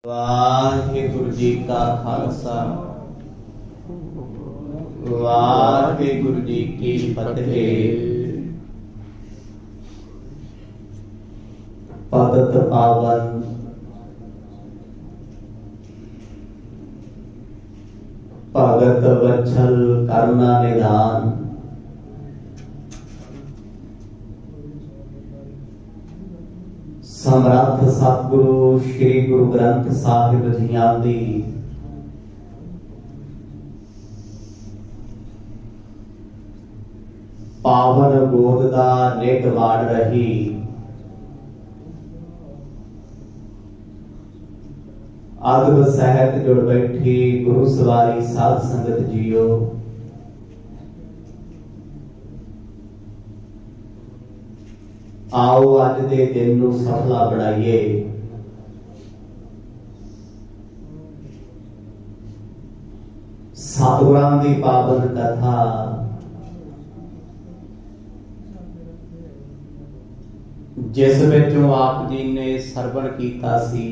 वाहिगुरु जी का खालसा वाहिगुरु जी की फतेह। भगत पावन भगत वत्सल करुणा निधान समर्थ सतगुरु श्री गुरु ग्रंथ साहिब जीआं दी पावन गोद दा निगवान रही। अदब सहत जुड़ बैठी गुरु सवारी साध संगत जियो। आओ अज दे दिन नूं सफला बनाइए। सतगुरां दी पावन कथा जिस विचों आप जी ने सरवण कीता सी।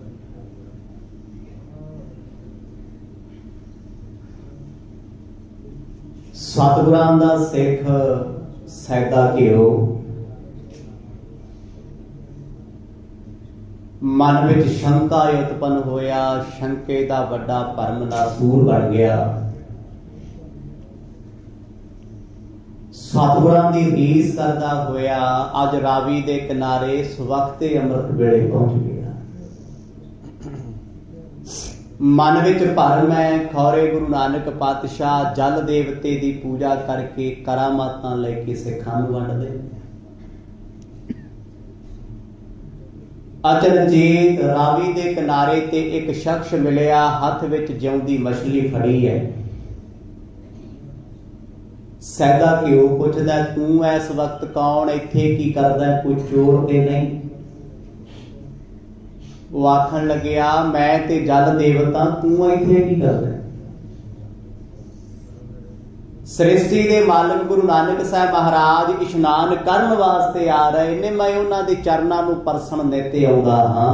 सतगुरां दा सिख सैदा घिओ मन विच शंका उत्पन्न होया। शंके दा वड्डा भरम नासूर बन गया। सतगुरां दी रीस करदा होया अज रावी दे किनारे सुवखते अमृत वेले पहुंच गया। मन विच भरम है खौरे गुरु नानक पातशाह जल देवते दी पूजा करके करामातां लेके सिखां नूं वंडदे। अचनचेत रावी दे किनारे ते एक शख्स मिलिया, हथ विच जिउंदी मछली फड़ी है। सैदा घिओ पुछदा तू इस वक्त कौन, इत्थे की करदा, कोई चोर ते नहीं? वो आखण लग्या मैं ते जल देवता, तू इत्थे की करदा? सृष्टि दे मालिक गुरु नानक साहब महाराज इशनान करन वास्ते आ रहे ने, मैं उन्हां दे चरनां नूं परसण नेते आउंदा हां।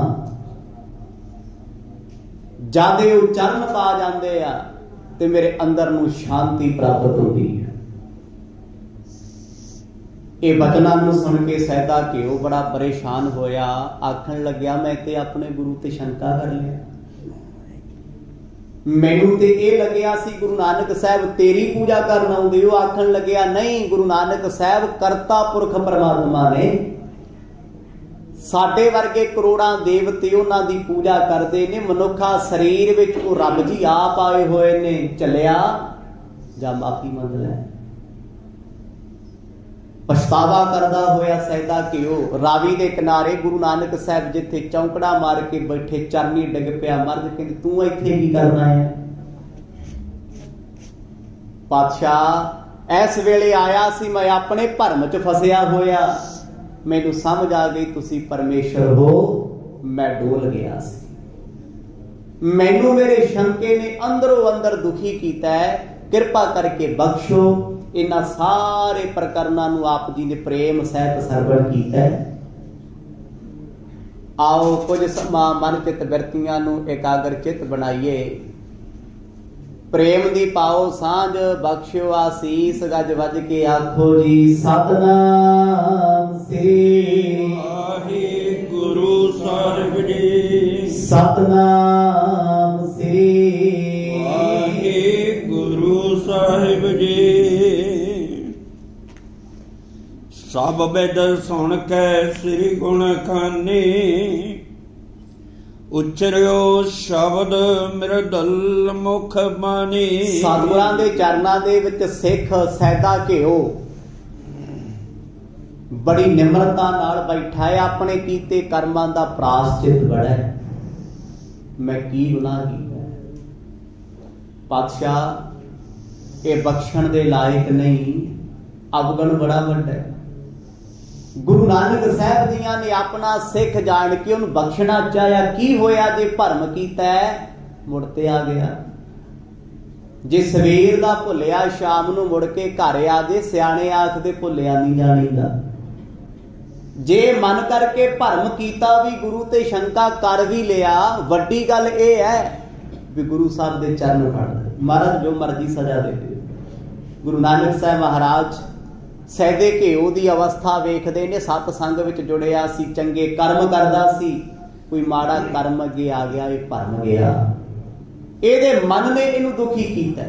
जद वो चरण पा जांदे आ ते मेरे अंदर नूं शांति प्राप्त होंदी है। ये बचनां नूं सुन के सैदा घिओ बड़ा परेशान होया। आखण लग्या मैं ते अपने गुरु ते शंका कर लिया। मैनू ते ये लग्या सी गुरु नानक साहब तेरी पूजा करना आउंदे हो। आखण लग्या नहीं, गुरु नानक साहब करता पुरख परमात्मा ने साडे वर्गे करोड़ां देवते उन्हां दी पूजा करदे ने। मनुखा शरीर विच वो रब जी आप आए होए ने, चलिया जा माफी मंग लै। पछतावा करदा होया सैदा घिओ रावी दे किनारे गुरु नानक साहब जिथे चौंकड़ा मार के बैठे चरनी डिग पिया। मर्द कहंदे तू इत्थे की करना है? पातशाह इस वेले आया सी, मैं अपने भरम च फसिया होया। मैनू समझ आ गई तुसी परमेश्वर हो। मैं डोल गया सी। मैनू मेरे शंके ने अंदरों अंदर दुखी कीता है। कृपा करके बख्शो। इन्हां सारे प्रकरणां नूं आप जी ने प्रेम सहित सरवण कीता है। आओ कुछ समा मन चित बिरतियां नूं एकाग्र चित बनाइए। प्रेम दी पाओ सांझ, बख्शियो आसीस। गज वज के आखो जी सतनाम श्री वाहिगुरु साहिब जी। सतनाम श्री वाहिगुरु साहिब जी। सब बिद सुन के श्री गुण खाने, उचरियो शब्द मृदल मुख बानी। सतगुरां दे चरनां दे विच सिख सैदा घिओ बड़ी निमरता नाल बैठा है। अपने कीते कर्मां दा प्रायश्चित बड़ा है। मैं की गुनाह कीता? पातशाह ये बख्शण दे लायक नहीं, अवगण बड़ा वड्डा है। गुरु नानक साहब जियां ने अपना सिख जान के उन्हें बख्शना चाहया। की होया जे भरम कीता है मुड़ते आ गया। जे सवेर दा भुलिया शाम नूं मुड़ के घर आ जे, सियाणे आखदे भुलिया नहीं जाणीदा। जे मन करके भरम कीता भी गुरु ते शंका कर भी लिया, वड्डी गल यह है भी गुरु साहब दे चरण फड़ ले, महाराज जो मर्जी सजा दे। गुरु नानक साहब महाराज सैदे घेओ की अवस्था वेखते ने, सतसंग विच जुड़िया सी, चंगे कर्म करदा सी, कोई माड़ा कर्म अगे आ गया, ये भरम गया, ਇਹਦੇ मन ने इनू दुखी किया।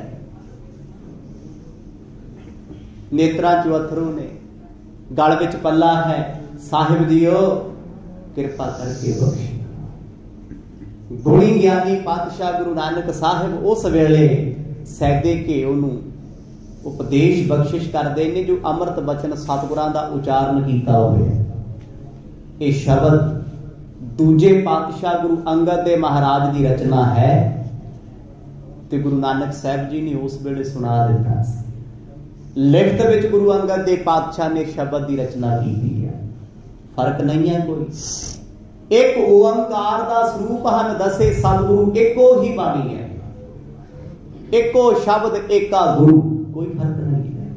नेत्रां चों अथरू ने, गल विच पल्ला है, साहिब जीओ किरपा करके बख्श। गुणी ज्ञानी पातशाह गुरु नानक साहिब उस वेले सैदे घेओ नूं उपदेश बख्शिश करते हैं जो अमृत बचन सतगुरां दा उचारण किया होवे। ये शब्द दूजे पातशाह गुरु अंगद देव महाराज की रचना है, ते गुरु नानक साहब जी ने उस वेले सुना दिता। लिखत विच गुरु अंगद देव पातशाह ने शब्द की रचना की है, फर्क नहीं है कोई। एक ओंकार का स्वरूप हन दसे सतगुरु, एको ही बाणी है, एको शब्द एका गुरु, कोई फर्क नहीं है।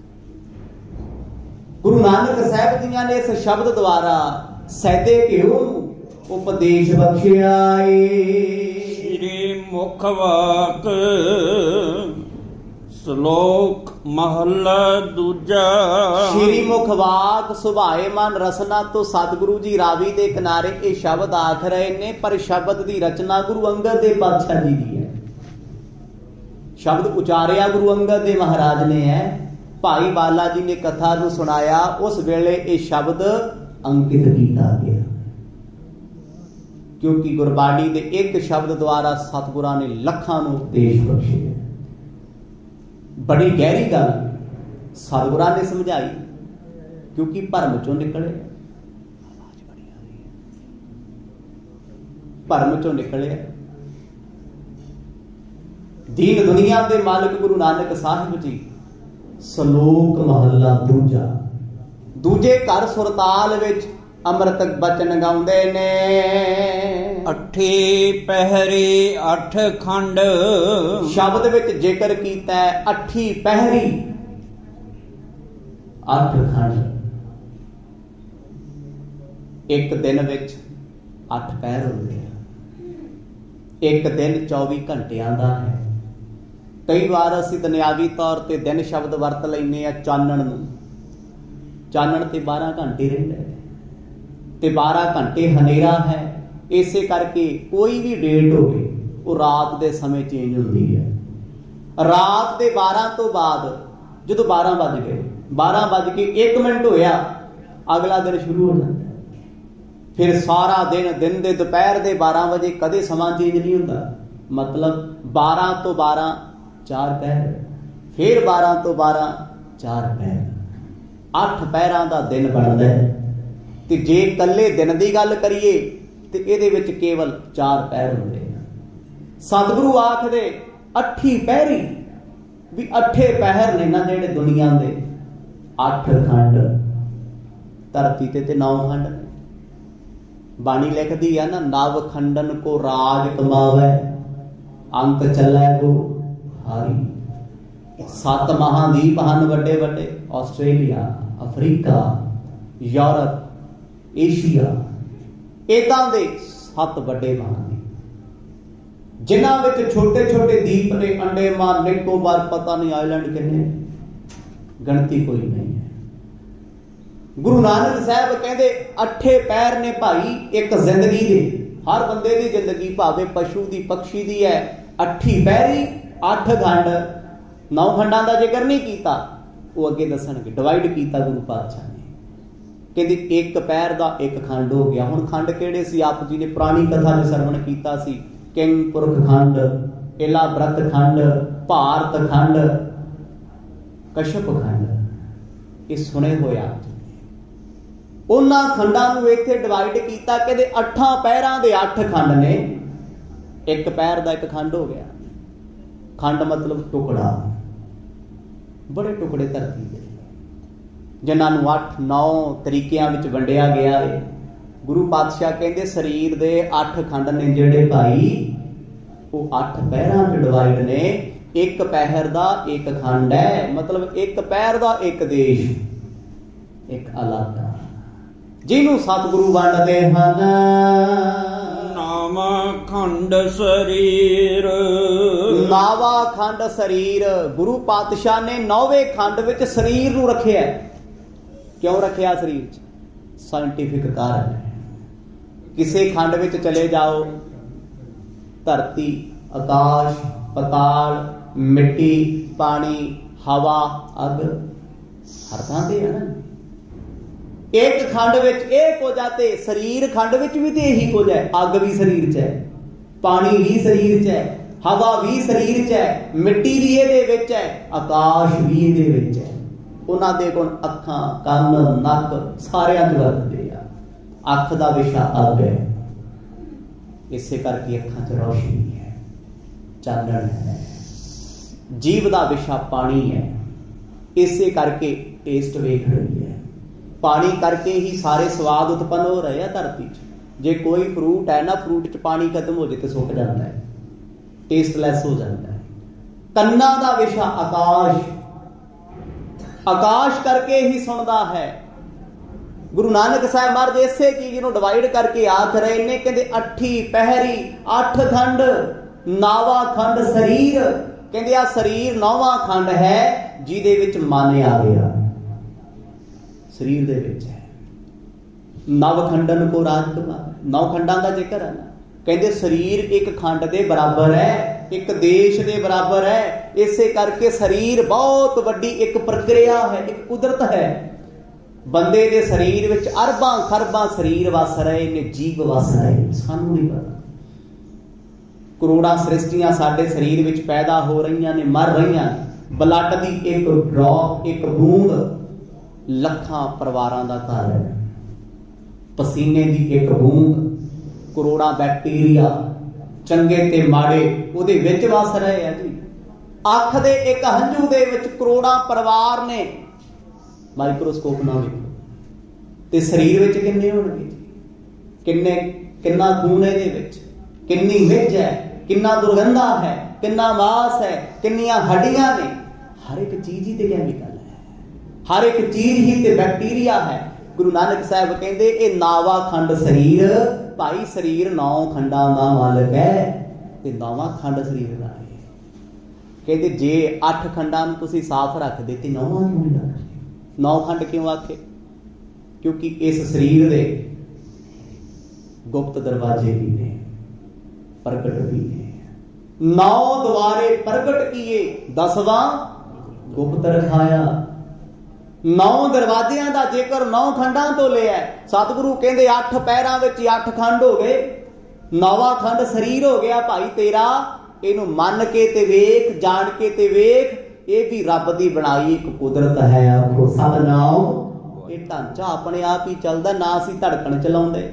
गुरु नानक साहब जी ने इस शब्द द्वारा सैदे घेओ उपदेश बख्शिया। श्री मुखवाक श्लोक महला दूजा। श्री मुखवाक सुभाए मन रसना तो सतगुरु जी रावी दे किनारे ये शब्द आख रहे ने, पर शब्द की रचना गुरु अंगद देव पातशाह जी की है। शब्द उचारिया गुरु अंगद देव महाराज ने है, भाई बाला जी ने कथा नूं सुनाया, उस वेले ये शब्द अंकित किया गया, क्योंकि गुरबाणी के एक शब्द द्वारा सतगुरां ने लखां नूं उपदेश बख्शे। बड़ी गहरी गल सतगुरां ने समझाई, क्योंकि भरम चों निकले, भरम चों निकले। दीन दुनिया के मालिक गुरु नानक साहिब जी सलोक महला दूजा। दूजे घर सुरताल विच अमृत बचन गाउंदे ने। अठे पहरे अठ खंड, शब्द विच जिक्र कीता है अठी पहरी अठ खंड। एक दिन विच अठ पहर होंदे हैं, एक दिन 24 घंटियां दा है। कई बार असीं दुनियावी तौर पर दिन शब्द वरत लैने आ चानण नूं, चानण ते 12 घंटे रहिंदा है ते 12 घंटे हनेरा है। इसे करके कोई भी डेट होवे वो रात के समय चेंज होती है। रात के 12 तो बाद जो 12 बज गए, 12 बज के 1 मिनट होया, अगला दिन शुरू हो जाता है। फिर सारा दिन, दिन के दोपहर के 12 बजे कदे समा चेंज नहीं होता। मतलब 12 तो 12 4 पहर, फिर 12 तो 12 4 पहर, 8 पहरां का दिन बनता है। ते जे कल्ले दिन की गल करिए तो ये केवल 4 पहर होंदे हैं। सतगुरु आखदे अठी पहरी भी, अठे पहर ने ना जेड़े दुनिया दे। 8 खंड धरती ते 9 खंड। बाणी लिखदी है ना, नव खंडन को राज कमावे, अंक चलै गो हारी। 7 महाद्वीप हैं वड्डे वड्डे, आस्ट्रेलिया, अफ्रीका, यूरोप, एशिया, इदां दे 7 वड्डे महाद्वीप, जिन्हां विच छोटे छोटे द्वीप ने, अंडेमान, निकोबार, पता नहीं आइलैंड किन्ने, गिनती कोई नहीं है। गुरु नानक साहब कहते अठे पैर ने भाई एक जिंदगी दे, हर बंदे की जिंदगी भावे पशु की पक्षी की है। अठी पैरी 8 खंड, 9 खंडा का जिक्र नहीं किया, वो अगे दसणगे। डिवाइड किया गुरु पातशाह ने, कहते एक पैर का एक खंड हो गया। हुण खंड किहड़े सी? आप जी ने पुरानी कथा में श्रवण किया सी, किंग पुरख खंड, इला ब्रत खंड, भारत खंड, कश्यप खंड, ये सुने हुए आप जी। उन्हां खंडां नूं इत्थे डिवाइड किया, कहते 8 पैरां दे 8 खंड ने, एक पैर का एक खंड हो गया। खंड मतलब टुकड़ा, बड़े टुकड़े धरती के, जिन्हां नूं 8-9 तरीकिਆਂ विच वंडिया गया है। गुरु पातशाह कहते शरीर के 8 खंड ने जिहड़े भाई, वो 8 पैरां च डिवाइड ने। एक पैर का एक खंड है, मतलब एक पैर का एक देश, एक इलाका। ਜਿਹਨੂੰ ਸਤਿਗੁਰੂ ਵੰਡਦੇ ਹਨ। ਨਾਵਾ ਖੰਡ ਸਰੀਰ, ਨਾਵਾ ਖੰਡ ਸਰੀਰ। ਗੁਰੂ ਪਾਤਸ਼ਾਹ ਨੇ 9ਵੇਂ ਖੰਡ ਵਿੱਚ ਸਰੀਰ ਨੂੰ ਰੱਖਿਆ। ਕਿਉਂ ਰੱਖਿਆ ਸਰੀਰ 'ਚ? ਸਾਇੰਟੀਫਿਕ ਕਾਰਨ ਹੈ। ਕਿਸੇ ਖੰਡ ਵਿੱਚ ਚਲੇ ਜਾਓ, ਧਰਤੀ, ਆਕਾਸ਼, ਪਤਾਲ, ਮਿੱਟੀ, ਪਾਣੀ, ਹਵਾ, ਅੱਗ, ਹਰ ਥਾਂ ਤੇ ਹੈ ਨਾ। ਇੱਕ ਖੰਡ ਵਿੱਚ ਇਹ ਕੁਝ ਹੈ ਤੇ ਸਰੀਰ ਖੰਡ ਵਿੱਚ ਵੀ ਤੇ ਇਹੀ ਕੁਝ ਹੈ। ਅੱਗ ਵੀ ਸਰੀਰ 'ਚ ਹੈ, ਪਾਣੀ ਵੀ ਸਰੀਰ 'ਚ ਹੈ, ਹਵਾ ਵੀ ਸਰੀਰ 'ਚ ਹੈ, ਮਿੱਟੀ ਵੀ ਇਹਦੇ ਵਿੱਚ ਹੈ, ਆਕਾਸ਼ ਵੀ ਇਹਦੇ ਵਿੱਚ ਹੈ। ਉਹਨਾਂ ਦੇ ਗੁਣ ਅੱਖਾਂ, ਕੰਨ, ਨੱਕ ਸਾਰਿਆਂ 'ਚ ਵਰਤਦੇ ਆ। ਅੱਖ ਦਾ ਵਿਸ਼ਾ ਅੱਗ ਹੈ, ਇਸੇ ਕਰਕੇ ਅੱਖਾਂ 'ਚ ਰੌਸ਼ਨੀ ਹੈ, ਚਾਨਣ ਹੈ। ਜੀਭ ਦਾ ਵਿਸ਼ਾ ਪਾਣੀ ਹੈ, ਇਸੇ ਕਰਕੇ ਟੇਸਟ ਵੇਖ ਰਹੀ ਹੈ। ਪਾਣੀ ਕਰਕੇ ਹੀ ਸਾਰੇ ਸਵਾਦ ਉਤਪੰਨ ਹੋ ਰਹੇ ਆ ਧਰਤੀ 'ਚ। ਜੇ ਕੋਈ ਫਰੂਟ ਹੈ ਨਾ, ਫਰੂਟ 'ਚ ਪਾਣੀ ਖਤਮ ਹੋ ਜੇ ਤੇ ਸੁੱਕ ਜਾਂਦਾ ਹੈ, ਟੇਸਟਲੈਸ ਹੋ ਜਾਂਦਾ ਹੈ। ਕੰਨਾਂ ਦਾ ਵਿਸ਼ਾ ਆਕਾਸ਼, ਆਕਾਸ਼ ਕਰਕੇ ਹੀ ਸੁਣਦਾ ਹੈ। ਗੁਰੂ ਨਾਨਕ ਸਾਹਿਬ ਮਹਾਰਾਜ ਇਸੇ ਚੀਜ਼ ਨੂੰ ਡਿਵਾਈਡ ਕਰਕੇ ਆਖ ਰਹੇ ਨੇ, ਕਹਿੰਦੇ ਅੱਠੀ ਪਹਿਰੀ 8 ਖੰਡ, ਨਾਵਾ ਖੰਡ ਸਰੀਰ। ਕਹਿੰਦੇ ਆ ਸਰੀਰ 9ਵਾਂ ਖੰਡ ਹੈ, ਜਿਹਦੇ ਵਿੱਚ ਮਨ ਆ ਗਿਆ, ਸਰੀਰ ਦੇ ਵਿੱਚ ਹੈ। ਨਵ ਖੰਡਨ ਕੋ ਰਾਜਕੁਮਾਰ, 9 ਖੰਡਾਂ ਦਾ ਜ਼ਿਕਰ ਹੈ ਨਾ। ਕਹਿੰਦੇ ਸਰੀਰ ਇੱਕ ਖੰਡ ਦੇ ਬਰਾਬਰ ਹੈ, ਇੱਕ ਦੇਸ਼ ਦੇ ਬਰਾਬਰ ਹੈ। ਇਸੇ ਕਰਕੇ ਸਰੀਰ ਬਹੁਤ ਵੱਡੀ ਇੱਕ ਪ੍ਰਕਿਰਿਆ ਹੈ, ਇੱਕ ਕੁਦਰਤ ਹੈ। ਬੰਦੇ ਦੇ ਸਰੀਰ ਵਿੱਚ ਅਰਬਾਂ ਖਰਬਾਂ ਸਰੀਰ ਵਸ ਰਹੇ ਨੇ, ਜੀਵ ਵਸ ਰਹੇ, ਸਾਨੂੰ ਨਹੀਂ ਪਤਾ। ਕਰੋੜਾਂ ਸ੍ਰਿਸ਼ਟੀਆਂ ਸਾਡੇ ਸਰੀਰ ਵਿੱਚ ਪੈਦਾ ਹੋ ਰਹੀਆਂ ਨੇ, ਮਰ ਰਹੀਆਂ ਨੇ। ਬਲੱਡ ਦੀ ਇੱਕ ਡ੍ਰੌਪ, ਇੱਕ ਬੂੰਦ ਲੱਖਾਂ ਪਰਿਵਾਰਾਂ ਦਾ ਘਰ ਹੈ। ਪਸੀਨੇ ਦੀ ਇੱਕ ਬੂੰਦ ਕਰੋੜਾਂ ਬੈਕਟੀਰੀਆ, ਚੰਗੇ ਤੇ ਮਾੜੇ, ਉਹਦੇ ਵਿੱਚ ਵਸ ਰਹੇ ਆ ਜੀ। ਅੱਖ ਦੇ ਇੱਕ ਹੰਝੂ ਦੇ ਵਿੱਚ ਕਰੋੜਾਂ ਪਰਿਵਾਰ ਨੇ, ਮਾਈਕਰੋਸਕੋਪ ਨਾਲ ਵੇਖੋ। ਤੇ ਸਰੀਰ ਵਿੱਚ ਕਿੰਨੇ ਹੋਣਗੇ? ਕਿੰਨਾ ਖੂਨ ਹੈ ਇਹਦੇ ਵਿੱਚ, ਕਿੰਨੀ ਮਿੱਝ ਹੈ, ਕਿੰਨਾ ਦੁਰਗੰਧਾ ਹੈ, ਕਿੰਨਾ ਮਾਸ ਹੈ, ਕਿੰਨੀਆਂ ਹੱਡੀਆਂ ਨੇ। ਹਰ ਇੱਕ ਚੀਜ਼ ਹੀ ਤੇ ਕੈਮੀਕਲ ਹੈ, ਹਰ ਇੱਕ ਚੀਜ਼ ਹੀ ਤੇ ਬੈਕਟੀਰੀਆ ਹੈ। ਗੁਰੂ ਨਾਨਕ ਸਾਹਿਬ ਕਹਿੰਦੇ ਇਹ ਨਾਵਾ ਖੰਡ ਸਰੀਰ, ਭਾਈ ਸਰੀਰ 9 ਖੰਡਾਂ ਦਾ ਮਾਲਕ ਹੈ ਤੇ 9ਵਾਂ ਖੰਡ ਸਰੀਰ ਦਾ ਹੈ। ਕਹਿੰਦੇ ਜੇ 8 ਖੰਡਾਂ ਨੂੰ ਤੁਸੀਂ ਸਾਫ਼ ਰੱਖਦੇ ਤੇ 9ਵਾਂ ਕਿਉਂ ਨਹੀਂ ਰੱਖਦੇ? 9 ਖੰਡ ਕਿਉਂ ਆਖੇ? ਕਿਉਂਕਿ ਇਸ ਸਰੀਰ ਦੇ ਗੁਪਤ ਦਰਵਾਜ਼ੇ ਵੀ ਨੇ, ਪ੍ਰਗਟ ਵੀ ਨੇ। 9 ਦੁਆਰੇ ਪ੍ਰਗਟ ਕੀਏ, 10ਵਾਂ ਗੁਪਤ ਰਖਾਇਆ। 9 ਦਰਵਾਜ਼ਿਆਂ ਦਾ ਜ਼ਿਕਰ 9 ਖੰਡਾਂ ਤੋਂ ਲਿਆ। ਸਤਿਗੁਰੂ ਕਹਿੰਦੇ 8 ਪੈਰਾਂ ਵਿੱਚ 8 ਖੰਡ ਹੋ ਗਏ, 9ਵਾਂ ਖੰਡ ਸਰੀਰ ਹੋ ਗਿਆ ਭਾਈ ਤੇਰਾ। ਇਹਨੂੰ ਮੰਨ ਕੇ ਤੇ ਵੇਖ, ਜਾਣ ਕੇ ਤੇ ਵੇਖ, ਇਹ ਵੀ ਰੱਬ ਦੀ ਬਣਾਈ ਇੱਕ ਕੁਦਰਤ ਹੈ। ਆਖੋ ਸਤਿਨਾਮ। ਇਹ ਢਾਂਚਾ ਆਪਣੇ ਆਪ ਹੀ ਚੱਲਦਾ, ਨਾ ਅਸੀਂ ਧੜਕਣ ਚਲਾਉਂਦੇ,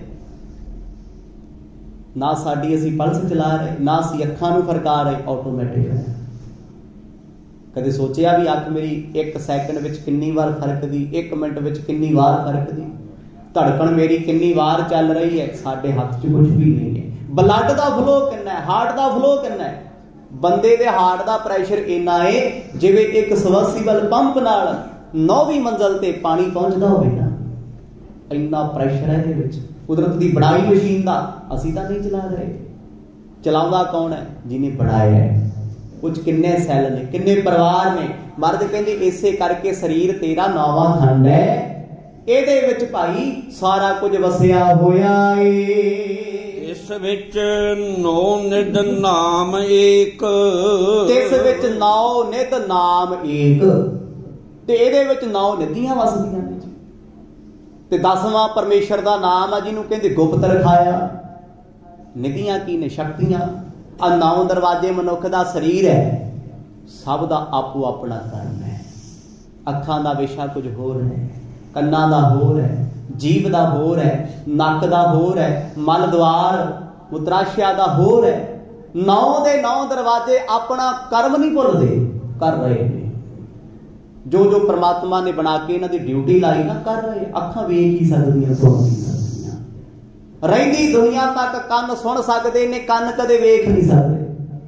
ਨਾ ਸਾਡੀ ਅਸੀਂ ਪਲਸ ਚਲਾ ਰਹੇ, ਨਾ ਅਸੀਂ ਅੱਖਾਂ ਨੂੰ ਫਰਕਾ ਰਹੇ, ਆਟੋਮੈਟਿਕ ਹੈ। ਕਦੇ ਸੋਚਿਆ ਵੀ ਅੱਖ ਮੇਰੀ 1 ਸੈਕਿੰਡ ਵਿੱਚ ਕਿੰਨੀ ਵਾਰ ਫਰਕਦੀ, 1 ਮਿੰਟ ਵਿੱਚ ਕਿੰਨੀ ਵਾਰ ਫਰਕਦੀ, ਧੜਕਣ ਮੇਰੀ ਕਿੰਨੀ ਵਾਰ ਚੱਲ ਰਹੀ ਹੈ? ਸਾਡੇ ਹੱਥ 'ਚ ਕੁਝ ਵੀ ਨਹੀਂ ਹੈ। ਬਲੱਡ ਦਾ ਫਲੋ ਕਿੰਨਾ ਹੈ, ਹਾਰਟ ਦਾ ਫਲੋ ਕਿੰਨਾ ਹੈ? ਬੰਦੇ ਦੇ ਹਾਰਟ ਦਾ ਪ੍ਰੈਸ਼ਰ ਇੰਨਾ ਹੈ ਜਿਵੇਂ ਇੱਕ ਸਬਮਰਸੀਬਲ ਪੰਪ ਨਾਲ 9ਵੀਂ ਮੰਜ਼ਲ ਤੇ ਪਾਣੀ ਪਹੁੰਚਦਾ ਹੋਵੇ ਨਾ, ਇੰਨਾ ਪ੍ਰੈਸ਼ਰ ਹੈ ਇਹਦੇ ਵਿੱਚ। ਕੁਦਰਤ ਦੀ ਬਣਾਈ ਮਸ਼ੀਨ ਦਾ ਅਸੀਂ ਤਾਂ ਨਹੀਂ ਚਲਾ ਰਹੇ। ਚਲਾਉਂਦਾ ਕੌਣ ਹੈ? ਜਿਹਨੇ ਬਣਾਇਆ ਹੈ। ਕੁਝ ਕਿੰਨੇ ਸੈੱਲ ਨੇ, ਕਿੰਨੇ ਪਰਿਵਾਰ ਨੇ। ਮਰਦ ਕਹਿੰਦੇ ਇਸੇ ਕਰਕੇ ਸਰੀਰ ਤੇਰਾ 9ਵਾਂ ਖੰਡ ਹੈ, ਇਹਦੇ ਵਿੱਚ ਭਾਈ ਸਾਰਾ ਕੁਝ ਵਸਿਆ ਹੋਇਆ ਏ। ਇਸ ਵਿੱਚ 9 ਨਿਧ ਨਾਮ ਏਕ, ਇਸ ਵਿੱਚ 9 ਨਿਧ ਨਾਮ ਏਕ, ਤੇ ਇਹਦੇ ਵਿੱਚ 9 ਨਿਧੀਆਂ ਵਸਦੀਆਂ ਨੇ ਜੀ। ਤੇ 10ਵਾਂ ਪਰਮੇਸ਼ਰ ਦਾ ਨਾਮ ਆ, ਜਿਹਨੂੰ ਕਹਿੰਦੇ ਗੁਪਤ ਰਖਾਇਆ। ਨਿਧੀਆਂ ਕੀ ਨੇ? ਸ਼ਕਤੀਆਂ। ਆ 9 ਦਰਵਾਜ਼ੇ ਮਨੁੱਖ ਦਾ ਸਰੀਰ ਹੈ, ਸਭ ਦਾ ਆਪੋ ਆਪਣਾ ਕਰਮ ਹੈ। ਅੱਖਾਂ ਦਾ ਵਿਸ਼ਾ ਕੁਝ ਹੋਰ ਹੈ, ਕੰਨਾਂ ਦਾ ਹੋਰ ਹੈ, ਜੀਭ ਦਾ ਹੋਰ ਹੈ, ਨੱਕ ਦਾ ਹੋਰ ਹੈ, ਮਲ ਦਵਾਰ ਮੁਤਰਾਸ਼ਿਆ ਦਾ ਹੋਰ ਹੈ। 9 ਦੇ 9 ਦਰਵਾਜ਼ੇ ਆਪਣਾ ਕਰਮ ਨਹੀਂ ਭੁੱਲਦੇ, ਕਰ ਰਹੇ ਨੇ। ਜੋ ਜੋ ਪ੍ਰਮਾਤਮਾ ਨੇ ਬਣਾ ਕੇ ਇਹਨਾਂ ਦੀ ਡਿਊਟੀ ਲਾਈ ਨਾ, ਕਰ ਰਹੇ। ਅੱਖਾਂ ਵੇਖ ਹੀ ਸਕਦੀਆਂ, ਸੁਣ ਹੀ ਸਕਦੀਆਂ। ਰਹਿੰਦੀ ਦੁਨੀਆ ਤੱਕ ਕੰਨ ਸੁਣ ਸਕਦੇ ਨੇ, ਕੰਨ ਕਦੇ ਵੇਖ ਨਹੀਂ ਸਕਦੇ।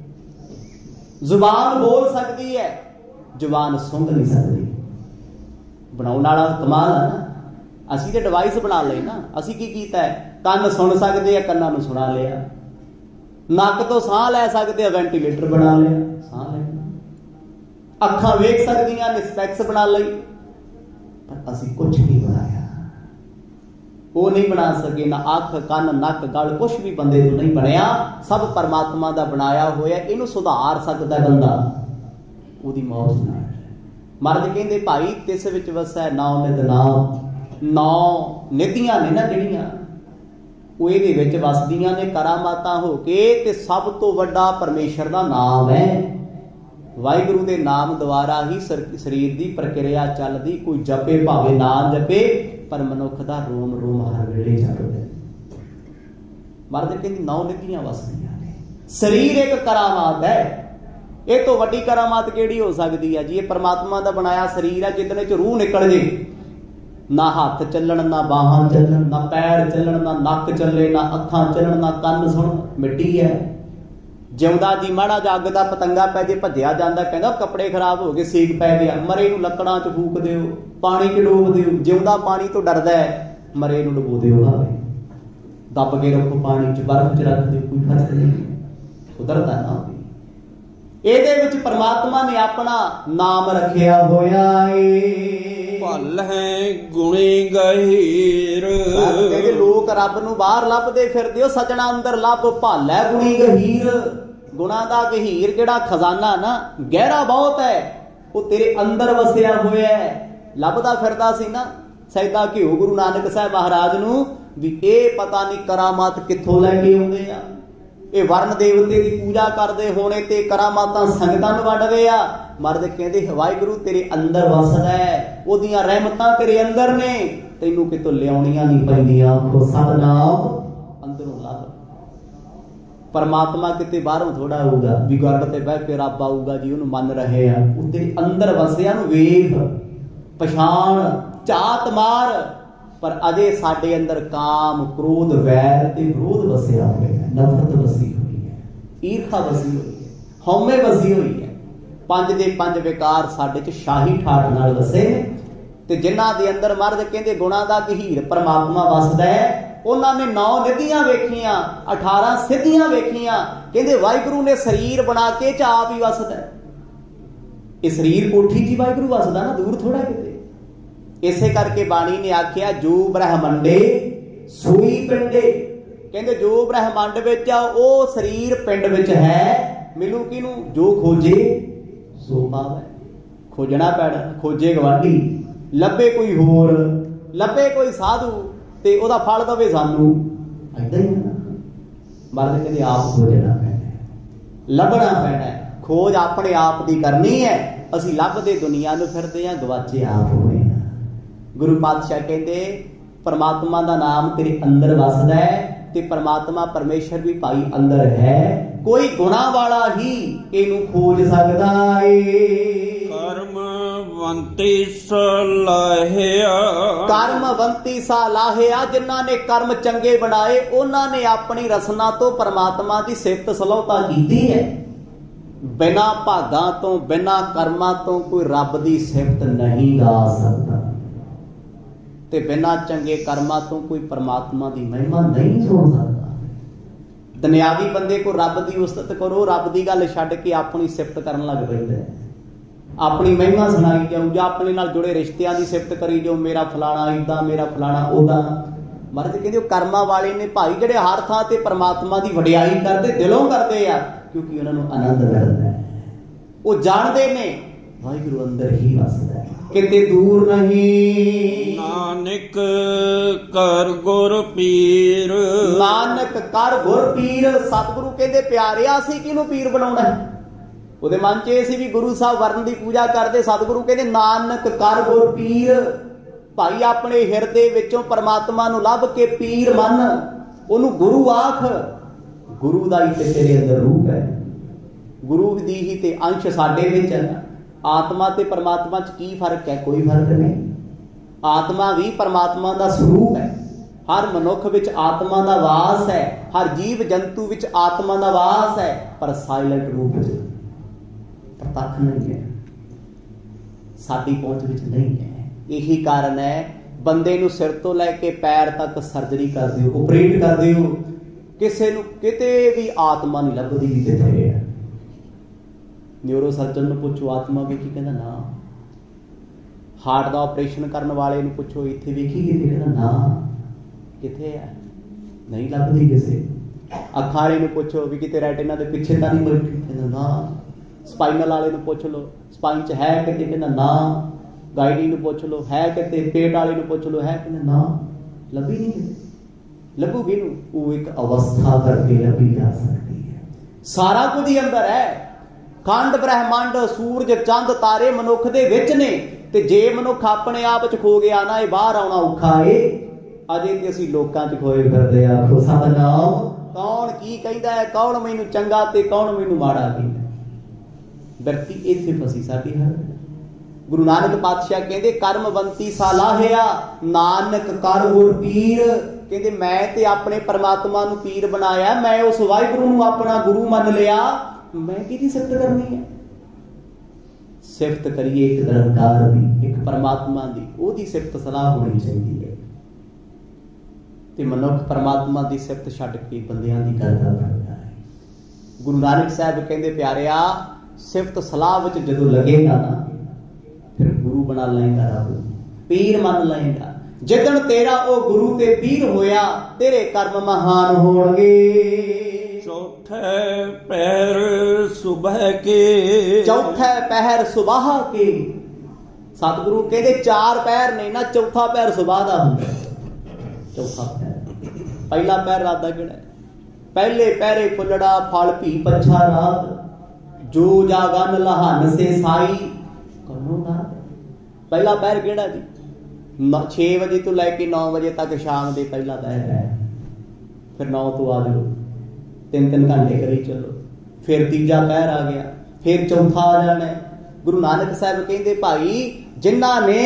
ਜ਼ੁਬਾਨ ਬੋਲ ਸਕਦੀ ਹੈ, ਜ਼ੁਬਾਨ ਸੁੰਘ ਨਹੀਂ ਸਕਦੀ। ਬਣਾਉਣ ਵਾਲਾ ਕਮਾਲ ਹੈ ਨਾ। ਅਸੀਂ ਤੇ ਡਿਵਾਈਸ ਬਣਾ ਲਏ ਨਾ। ਅਸੀਂ ਕੀ ਕੀਤਾ ਹੈ, ਕੰਨ ਸੁਣ ਸਕਦੇ ਆ, ਕੰਨਾਂ ਨੂੰ ਸੁਣਾ ਲਿਆ। ਨੱਕ ਤੋਂ ਸਾਹ ਲੈ ਸਕਦੇ ਆ, ਵੈਂਟੀਲੇਟਰ ਬਣਾ ਲਿਆ, ਸਾਹ ਲੈਣਾ। ਅੱਖਾਂ ਵੇਖ ਸਕਦੀਆਂ ਨੇ, ਸਪੈਕਸ ਬਣਾ ਲਈ। ਪਰ ਅਸੀਂ ਕੁਛ ਨਹੀਂ ਬਣਾਇਆ। ਉਹ ਨਹੀਂ ਬਣਾ ਸਕੇ, ਨਾ ਅੱਖ, ਕੰਨ, ਨੱਕ, ਗਲ, ਕੁਛ ਵੀ ਬੰਦੇ ਤੋਂ ਨਹੀਂ ਬਣਿਆ। ਸਭ ਪਰਮਾਤਮਾ ਦਾ ਬਣਾਇਆ ਹੋਇਆ। ਇਹਨੂੰ ਸੁਧਾਰ ਸਕਦਾ ਬੰਦਾ ਉਹਦੀ ਮੌਤ ਨਾਲ। ਮਰਦ ਕਹਿੰਦੇ ਭਾਈ ਤਿਸ ਵਿੱਚ ਵਸੈ ਨੌ ਨਿਧ ਨਾਮ। 9 ਨਿਧੀਆਂ ਨੇ ਨਾ ਜਿਹੜੀਆਂ, ਉਹ ਇਹਦੇ ਵਿੱਚ ਵਸਦੀਆਂ ਨੇ ਕਰਾਮਾਤਾਂ ਹੋ ਕੇ। ਤੇ ਸਭ ਤੋਂ ਵੱਡਾ ਪਰਮੇਸ਼ਰ ਦਾ ਨਾਮ ਹੈ। ਵਾਹਿਗੁਰੂ ਦੇ ਨਾਮ ਦੁਆਰਾ ਹੀ ਸਰੀਰ ਦੀ ਪ੍ਰਕਿਰਿਆ ਚੱਲਦੀ। ਕੋਈ ਜਪੇ ਭਾਵੇਂ ਨਾ ਜਪੇ, ਪਰ ਮਨੁੱਖ ਦਾ ਰੋਮ ਰੋਮ ਹਰ ਵੇਲੇ ਜਾਗਦਾ। ਮਰਦ ਕਹਿੰਦੀ 9 ਨਿਧੀਆਂ ਵਸਦੀਆਂ ਨੇ। ਸਰੀਰ ਇੱਕ ਕਰਾਮਾਤ ਹੈ। ਇਹ ਤੋਂ ਵੱਡੀ ਕਰਾਮਾਤ ਕਿਹੜੀ ਹੋ ਸਕਦੀ ਹੈ ਜੀ? ਇਹ ਪਰਮਾਤਮਾ ਦਾ ਬਣਾਇਆ ਸਰੀਰ ਹੈ, ਜਿੱਦਣ ਚ ਰੂਹ ਨਿਕਲ ਜੇ। ਨਾ ਹੱਥ ਚੱਲਣ, ਨਾ ਬਾਹਾਂ ਚੱਲਣ, ਨਾ ਪੈਰ ਚੱਲਣ, ਨਾ ਨੱਕ ਚੱਲੇ, ਨਾ ਅੱਖਾਂ ਚੱਲਣ, ਨਾ ਕੰਨ ਸੁਣ। ਮਿੱਟੀ ਹੈ। ਜਿਉਂਦਾ ਜੀ ਮਾੜਾ ਜਿਹਾ ਅੱਗ ਦਾ ਪਤੰਗਾ ਪੈ ਜੇ ਭੱਜਿਆ ਜਾਂਦਾ, ਕਹਿੰਦਾ ਕੱਪੜੇ ਖਰਾਬ ਹੋ ਗਏ, ਸੇਕ ਪੈ ਗਿਆ। ਮਰੇ ਨੂੰ ਲੱਕੜਾਂ 'ਚ ਫੂਕ ਦਿਓ, ਪਾਣੀ 'ਚ ਡੋਬ ਦਿਓ। ਜਿਉਂਦਾ ਪਾਣੀ ਤੋਂ ਡਰਦਾ ਹੈ, ਮਰੇ ਨੂੰ ਡੁਬੋ ਦਿਓ। ਦੱਬ ਕੇ ਰੱਖੋ ਪਾਣੀ 'ਚ, ਬਰਫ਼ 'ਚ ਰੱਖ ਦਿਓ, ਕੋਈ ਫਰਕ ਨਹੀਂ। ਕੁਦਰਤ ਹੈ ਨਾ। ਇਹਦੇ ਵਿੱਚ ਪਰਮਾਤਮਾ ਨੇ ਆਪਣਾ ਨਾਮ ਰੱਖਿਆ ਹੋਇਆ ਏ। ਭਲ ਹੈ ਗੁਣੀ ਗਹੀਰ। ਕਹਿੰਦੇ ਲੋਕ ਰੱਬ ਨੂੰ ਬਾਹਰ ਲੱਭਦੇ ਫਿਰਦੇ ਹੋ, ਸਜਣਾ ਅੰਦਰ ਲੱਭ। ਭਲ ਹੈ ਗੁਣੀ ਗਹੀਰ। ਗੁਣਾ ਦਾ ਗਹੀਰ ਜਿਹੜਾ ਖਜ਼ਾਨਾ ਨਾ, ਗਹਿਰਾ ਬਹੁਤ ਹੈ, ਉਹ ਤੇਰੇ ਅੰਦਰ ਵਸਿਆ ਹੋਇਆ ਹੈ। ਲੱਭਦਾ ਫਿਰਦਾ ਸੀ ਨਾ ਸੈਦਾ ਘਿਓ ਗੁਰੂ ਨਾਨਕ ਸਾਹਿਬ ਮਹਾਰਾਜ ਨੂੰ, ਵੀ ਇਹ ਪਤਾ ਨਹੀਂ ਕਰਾਮਾਤ ਕਿੱਥੋਂ ਲੈ ਕੇ ਆਉਂਦੇ ਆ। ਇਹ ਵਰਨ ਦੇਵਤੇ ਦੀ ਪੂਜਾ ਕਰਦੇ ਹੋਣੇ ਤੇ ਕਰਾਮਾਤਾਂ ਸੰਗਤਾਂ ਨੂੰ ਵੰਡਦੇ ਆ। ਮਰਦ ਕਹਿੰਦੇ ਵਾਹਿਗੁਰੂ ਤੇਰੇ ਅੰਦਰ ਵਸਦਾ ਹੈ, ਉਹਦੀਆਂ ਰਹਿਮਤਾਂ ਤੇਰੇ ਅੰਦਰ ਨੇ, ਤੈਨੂੰ ਕਿਤੋਂ ਲਿਆਉਣੀਆਂ ਨਹੀਂ ਪੈਂਦੀਆਂ। ਆਖੋ ਸਤਿਨਾਮ। ਅੰਦਰੋਂ ਲੱਭ। ਪਰਮਾਤਮਾ ਕਿਤੇ ਬਾਹਰੋਂ ਥੋੜਾ ਆਊਗਾ ਵੀ ਗਰਡ ਤੇ ਬਹਿ ਕੇ ਰੱਬ ਆਊਗਾ ਜੀ ਉਹਨੂੰ ਮੰਨ ਰਹੇ ਆ। ਉਹ ਤੇਰੇ ਅੰਦਰ ਵਸਿਆ ਨੂੰ ਵੇਖ, ਪਛਾਣ, ਝਾਤ ਮਾਰ। ਪਰ ਅਜੇ ਸਾਡੇ ਅੰਦਰ ਕਾਮ, ਕ੍ਰੋਧ, ਵੈਰ ਤੇ ਵਿਰੋਧ ਵਸਿਆ ਹੋਇਆ, ਨਫ਼ਰਤ ਵਸੀ ਹੋਈ ਹੈ, ਈਰਖਾ ਵਸੀ ਹੋਈ ਹੈ, ਹਉਮੈ ਵਸੀ ਹੋਈ ਹੈ। 5 ਦੇ 5 ਵਿਕਾਰ ਸਾਡੇ 'ਚ ਸ਼ਾਹੀ ਠਾਠ ਨਾਲ ਵਸੇ ਨੇ। ਤੇ ਜਿਨ੍ਹਾਂ ਦੇ ਅੰਦਰ ਮਰਦ ਕਹਿੰਦੇ ਗੁਣਾ ਦਾ ਗਹੀਰ ਪਰਮਾਤਮਾ ਵਸਦਾ ਹੈ, ਉਹਨਾਂ ਨੇ 9 ਨਿਧੀਆਂ ਵੇਖੀਆਂ, 18 ਸਿੱਧੀਆਂ ਵੇਖੀਆਂ। ਕਹਿੰਦੇ ਵਾਹਿਗੁਰੂ ਨੇ ਸਰੀਰ ਬਣਾ ਕੇ ਚ ਆਪ ਹੀ ਵਸਦਾ। ਇਹ ਸਰੀਰ ਕੋਠੀ 'ਚ ਵਾਹਿਗੁਰੂ ਵਸਦਾ ਨਾ, ਦੂਰ ਥੋੜਾ ਕਿਤੇ। ਇਸੇ ਕਰਕੇ ਬਾਣੀ ਨੇ ਆਖਿਆ ਜੋ ਬ੍ਰਹਮੰਡੇ ਸੋਈ ਪਿੰਡੇ। ਕਹਿੰਦੇ ਜੋ ਬ੍ਰਹਮੰਡ ਵਿੱਚ ਆ ਉਹ ਸਰੀਰ ਪਿੰਡ ਵਿੱਚ ਹੈ। ਮਿਲੂ ਕਿਹਨੂੰ? ਜੋ ਖੋਜੇ ਸੋ ਪਾਵੇ। ਖੋਜਣਾ ਪੈਣਾ। ਖੋਜੇ ਗਵਾਂਢੀ, ਲੱਭੇ ਕੋਈ ਹੋਰ, ਲੱਭੇ ਕੋਈ ਸਾਧੂ ਤੇ ਉਹਦਾ ਫਲ ਦਵੇ ਸਾਨੂੰ। ਏਦਾਂ ਹੀ ਮਰਦ ਕਹਿੰਦੇ ਆਪ ਖੋਜਣਾ ਪੈਣਾ, ਲੱਭਣਾ ਪੈਣਾ। ਖੋਜ ਆਪਣੇ ਆਪ ਦੀ ਕਰਨੀ ਹੈ। ਅਸੀਂ ਲੱਭਦੇ ਦੁਨੀਆ ਨੂੰ ਫਿਰਦੇ ਹਾਂ, ਗਵਾਚੇ ਆਪ ਹੋਏ। ਗੁਰੂ ਪਾਤਸ਼ਾਹ ਕਹਿੰਦੇ ਪਰਮਾਤਮਾ ਦਾ ਨਾਮ ਤੇਰੇ ਅੰਦਰ ਵਸਦਾ ਹੈ ਤੇ ਪਰਮਾਤਮਾ ਪਰਮੇਸ਼ਰ ਵੀ ਭਾਈ ਅੰਦਰ ਹੈ। ਕੋਈ ਗੁਣਾ ਵਾਲਾ ਹੀ ਇਹਨੂੰ ਖੋਜ ਸਕਦਾ ਏ। ਕਰਮਵੰਤੀ ਸਲਾਹਿਆ। ਕਰਮਵੰਤੀ ਸਲਾਹਿਆ। ਜਿਨ੍ਹਾਂ ਨੇ ਕਰਮ ਚੰਗੇ ਬਣਾਏ, ਉਹਨਾਂ ਨੇ ਆਪਣੀ ਰਸਨਾ ਤੋਂ ਪਰਮਾਤਮਾ ਦੀ ਸਿਫਤ ਸਲਾਹਤਾ ਕੀਤੀ ਹੈ। ਬਿਨਾਂ ਭਾਗਾਂ ਤੋਂ, ਬਿਨਾਂ ਕਰਮਾਂ ਤੋਂ ਕੋਈ ਰੱਬ ਦੀ ਸਿਫਤ ਨਹੀਂ ਗਾ ਸਕਦਾ ਤੇ ਬਿਨਾਂ ਚੰਗੇ ਕਰਮਾਂ ਤੋਂ ਕੋਈ ਪਰਮਾਤਮਾ ਦੀ ਮਹਿਮਾ ਨਹੀਂ ਸੁਣ ਸਕਦਾ। ਦੁਨਿਆਵੀ ਬੰਦੇ ਕੋ ਰੱਬ ਦੀ ਉਸਤਤ ਕਰੋ, ਰੱਬ ਦੀ ਗੱਲ ਛੱਡ ਕੇ ਆਪਣੀ ਸਿਫਤ ਕਰਨ ਲੱਗ ਪੈਂਦਾ। ਆਪਣੀ ਮਹਿਮਾ ਸੁਣਾਈ ਜਾਊ ਜਾਂ ਆਪਣੇ ਨਾਲ ਜੁੜੇ ਰਿਸ਼ਤਿਆਂ ਦੀ ਸਿਫਤ ਕਰੀ ਜਾਓ, ਮੇਰਾ ਫਲਾਣਾ ਏਦਾਂ, ਮੇਰਾ ਫਲਾਣਾ ਉਹਦਾ। ਮਰਦ ਕਹਿੰਦੇ ਉਹ ਕਰਮਾਂ ਵਾਲੇ ਨੇ ਭਾਈ ਜਿਹੜੇ ਹਰ ਥਾਂ ਤੇ ਪਰਮਾਤਮਾ ਦੀ ਵਡਿਆਈ ਕਰਦੇ, ਦਿਲੋਂ ਕਰਦੇ ਆ, ਕਿਉਂਕਿ ਉਹਨਾਂ ਨੂੰ ਆਨੰਦ ਮਿਲਦਾ ਹੈ। ਉਹ ਜਾਣਦੇ ਨੇ ਵਾਹਿਗੁਰੂ ਅੰਦਰ ਹੀ ਵਸਦਾ ਹੈ, ਕਿਤੇ ਦੂਰ ਨਹੀਂ। ਨਾਨਕ ਕਰ ਗੁਰ ਪੀਰ। ਨਾਨਕ ਕਰ ਗੁਰ ਪੀਰ। ਸਤਿਗੁਰੂ ਕਹਿੰਦੇ ਪਿਆਰਿਆ ਸੀ ਕਿਹਨੂੰ ਪੀਰ ਬਣਾਉਣਾ? ਉਹਦੇ ਮਨ 'ਚ ਇਹ ਸੀ ਵੀ ਗੁਰੂ ਸਾਹਿਬ ਵਰਨ ਦੀ ਪੂਜਾ ਕਰਦੇ। ਸਤਿਗੁਰੂ ਕਹਿੰਦੇ ਨਾਨਕ ਕਰ ਗੁਰ ਪੀਰ। ਭਾਈ ਆਪਣੇ ਹਿਰਦੇ ਵਿੱਚੋਂ ਪਰਮਾਤਮਾ ਨੂੰ ਲੱਭ ਕੇ ਪੀਰ ਮੰਨ, ਉਹਨੂੰ ਗੁਰੂ ਆਖ। ਗੁਰੂ ਦਾ ਹੀ ਤੇ ਤੇਰੇ ਅੰਦਰ ਰੂਪ ਹੈ, ਗੁਰੂ ਦੀ ਹੀ ਤੇ ਅੰਸ਼ ਸਾਡੇ ਵਿੱਚ ਹੈ। ਆਤਮਾ ਤੇ ਪਰਮਾਤਮਾ 'ਚ ਕੀ ਫਰਕ ਹੈ? ਕੋਈ ਫਰਕ ਨਹੀਂ। ਆਤਮਾ ਵੀ ਪਰਮਾਤਮਾ ਦਾ ਸਰੂਪ ਹੈ। ਹਰ ਮਨੁੱਖ ਵਿੱਚ ਆਤਮਾ ਦਾ ਵਾਸ ਹੈ, ਹਰ ਜੀਵ ਜੰਤੂ ਵਿੱਚ ਆਤਮਾ ਦਾ ਵਾਸ ਹੈ, ਪਰ ਸਾਇਲੈਂਟ ਰੂਪ ਵਿੱਚ ਪ੍ਰਤੱਖ ਨਹੀਂ ਹੈ, ਸਾਡੀ ਪਹੁੰਚ ਵਿੱਚ ਨਹੀਂ ਹੈ। ਇਹੀ ਕਾਰਨ ਹੈ ਬੰਦੇ ਨੂੰ ਸਿਰ ਤੋਂ ਲੈ ਕੇ ਪੈਰ ਤੱਕ ਸਰਜਰੀ ਕਰ ਦਿਓ, ਆਪਰੇਟ ਕਰ ਦਿਓ, ਕਿਸੇ ਨੂੰ ਕਿਤੇ ਵੀ ਆਤਮਾ ਨਹੀਂ ਲੱਭਦੀ ਵੀ ਕਿੱਥੇ ਹੈ। ਨਿਊਰੋ ਸਰਜਨ ਨੂੰ ਪੁੱਛੋ ਆਤਮਾ ਵੇਖੀ, ਕਹਿੰਦਾ ਨਾ। ਹਾਰਟ ਦਾ ਆਪਰੇਸ਼ਨ ਕਰਨ ਵਾਲੇ ਨੂੰ ਪੁੱਛੋ ਇੱਥੇ ਵੇਖੀ ਕਿਤੇ, ਕਹਿੰਦਾ ਨਾ, ਕਿੱਥੇ ਹੈ, ਨਹੀਂ ਲੱਭਦੀ ਕਿਸੇ। ਅੱਖਾਂ ਵਾਲੇ ਨੂੰ ਪੁੱਛੋ ਵੀ ਕਿਤੇ ਰੈਟਿਨਾ ਦੇ ਪਿੱਛੇ ਤਾਂ ਨਹੀਂ ਬੈਠੀ, ਕਹਿੰਦਾ ਨਾ। ਸਪਾਈਨਲ ਵਾਲੇ ਨੂੰ ਪੁੱਛ ਲਓ ਸਪਾਈਨ 'ਚ ਹੈ ਕਿਤੇ, ਕਹਿੰਦਾ ਨਾ। ਗਾਇਨੀ ਨੂੰ ਪੁੱਛ ਲਓ ਹੈ ਕਿਤੇ, ਪੇਟ ਵਾਲੇ ਨੂੰ ਪੁੱਛ ਲਓ ਹੈ, ਕਹਿੰਦਾ ਨਾ, ਲੱਭੀ ਨਹੀਂ ਕਿਤੇ। ਲੱਭੂਗੀ ਨੂੰ, ਉਹ ਇੱਕ ਅਵਸਥਾ ਕਰਕੇ ਲੱਭੀ ਜਾ ਸਕਦੀ ਹੈ। ਸਾਰਾ ਕੁਝ ਹੀ ਅੰਦਰ ਹੈ। ਖੰਡ ਬ੍ਰਹਿਮੰਡ, ਸੂਰਜ, ਚੰਦ, ਤਾਰੇ ਮਨੁੱਖ ਦੇ ਵਿੱਚ ਨੇ। ਤੇ ਜੇ ਮਨੁੱਖ ਆਪਣੇ ਆਪ 'ਚ ਖੋ ਗਿਆ ਨਾ, ਇਹ ਬਾਹਰ ਆਉਣਾ ਔਖਾ ਏ। ਅਜੇ ਤੇ ਅਸੀਂ ਲੋਕਾਂ 'ਚ ਖੋਏ ਫਿਰਦੇ ਆ। ਆਖੋ ਸਤਿਨਾਮ। ਕੌਣ ਕੀ ਕਹਿੰਦਾ ਹੈ, ਕੌਣ ਮੈਨੂੰ ਚੰਗਾ ਤੇ ਕੌਣ ਮੈਨੂੰ ਮਾੜਾ ਕਹਿੰਦਾ। ਬਿਰਤੀ ਇੱਥੇ ਫਸੀ ਸਾਡੀ ਹਰ। ਗੁਰੂ ਨਾਨਕ ਪਾਤਸ਼ਾਹ ਕਹਿੰਦੇ ਕਰਮਵੰਤੀ ਸਾਲਾਹਿਆ ਨਾਨਕ ਕਰ ਗੁਰ ਪੀਰ। ਕਹਿੰਦੇ ਮੈਂ ਤੇ ਆਪਣੇ ਪਰਮਾਤਮਾ ਨੂੰ ਪੀਰ ਬਣਾਇਆ, ਮੈਂ ਉਸ ਵਾਹਿਗੁਰੂ ਨੂੰ ਆਪਣਾ ਗੁਰੂ ਮੰਨ ਲਿਆ, ਮੈਂ ਕਿਹਦੀ ਸਿਫਤ ਕਰਨੀ ਹੈ। ਸਿਫਤ ਕਰੀਏ ਇੱਕ ਨਿਰੰਕਾਰ ਦੀ, ਇੱਕ ਪਰਮਾਤਮਾ ਦੀ, ਉਹਦੀ ਸਿਫਤ ਸਲਾਹ ਹੋਣੀ ਚਾਹੀਦੀ ਹੈ। ਤੇ ਮਨੁੱਖ ਪਰਮਾਤਮਾ ਦੀ ਸਿਫਤ ਛੱਡ ਕੇ ਬੰਦਿਆਂ ਦੀ ਕਰਦਾ ਫਿਰਦਾ ਹੈ। ਗੁਰੂ ਨਾਨਕ ਸਾਹਿਬ ਕਹਿੰਦੇ ਪਿਆਰਿਆ, ਸਿਫਤ ਸਲਾਹ ਵਿੱਚ ਜਦੋਂ ਲੱਗੇਗਾ ਨਾ, ਫਿਰ ਗੁਰੂ ਬਣਾ ਲਏਗਾ, ਰੱਬ ਪੀਰ ਮੰਨ ਲਏਗਾ। ਜਿੱਦਣ ਤੇਰਾ ਉਹ ਗੁਰੂ ਤੇ ਪੀਰ ਹੋਇਆ, ਤੇਰੇ ਕਰਮ ਮਹਾਨ ਹੋਣਗੇ। ਚੌਥੇ ਪਹਿਰ ਸੁਬਹ ਕੇ, ਚੌਥੇ ਪਹਿਰ ਸੁਬਾਹ ਕੇ। ਸਤਿਗੁਰੂ ਕਹਿੰਦੇ 4 ਪਹਿਰ ਨੇ ਨਾ, ਚੌਥਾ ਪਹਿਰ ਸੁਬਾਹ ਦਾ ਹੁੰਦਾ। ਚੌਥਾ ਪਹਿਰ, ਪਹਿਲਾ ਪਹਿਰ ਰਾਤ ਦਾ ਕਿਹੜਾ? ਪਹਿਲੇ ਪਹਿਰੇ ਫੁੱਲੜਾ ਫਲ ਭੀ ਪੱਛਾ ਰਾਤ, ਜੋ ਜਾਗਨ ਲਹਨ ਸੇ ਸਾਈ ਕਰਨੋ ਰਾਤ। ਪਹਿਲਾ ਪਹਿਰ ਕਿਹੜਾ ਜੀ? 6 ਵਜੇ ਤੋਂ ਲੈ ਕੇ 9 ਵਜੇ ਤੱਕ ਸ਼ਾਮ ਦੇ ਪਹਿਲਾ ਪਹਿਰ ਹੈ। ਫਿਰ 9 ਤੋਂ ਆ ਜਾਓ, 3-3 ਘੰਟੇ ਕਰੀ ਚਲੋ। ਫਿਰ ਤੀਜਾ ਪਹਿਰ ਆ ਗਿਆ, ਫਿਰ ਚੌਥਾ ਆ ਜਾਣਾ। ਗੁਰੂ ਨਾਨਕ ਸਾਹਿਬ ਕਹਿੰਦੇ ਭਾਈ ਜਿਨ੍ਹਾਂ ਨੇ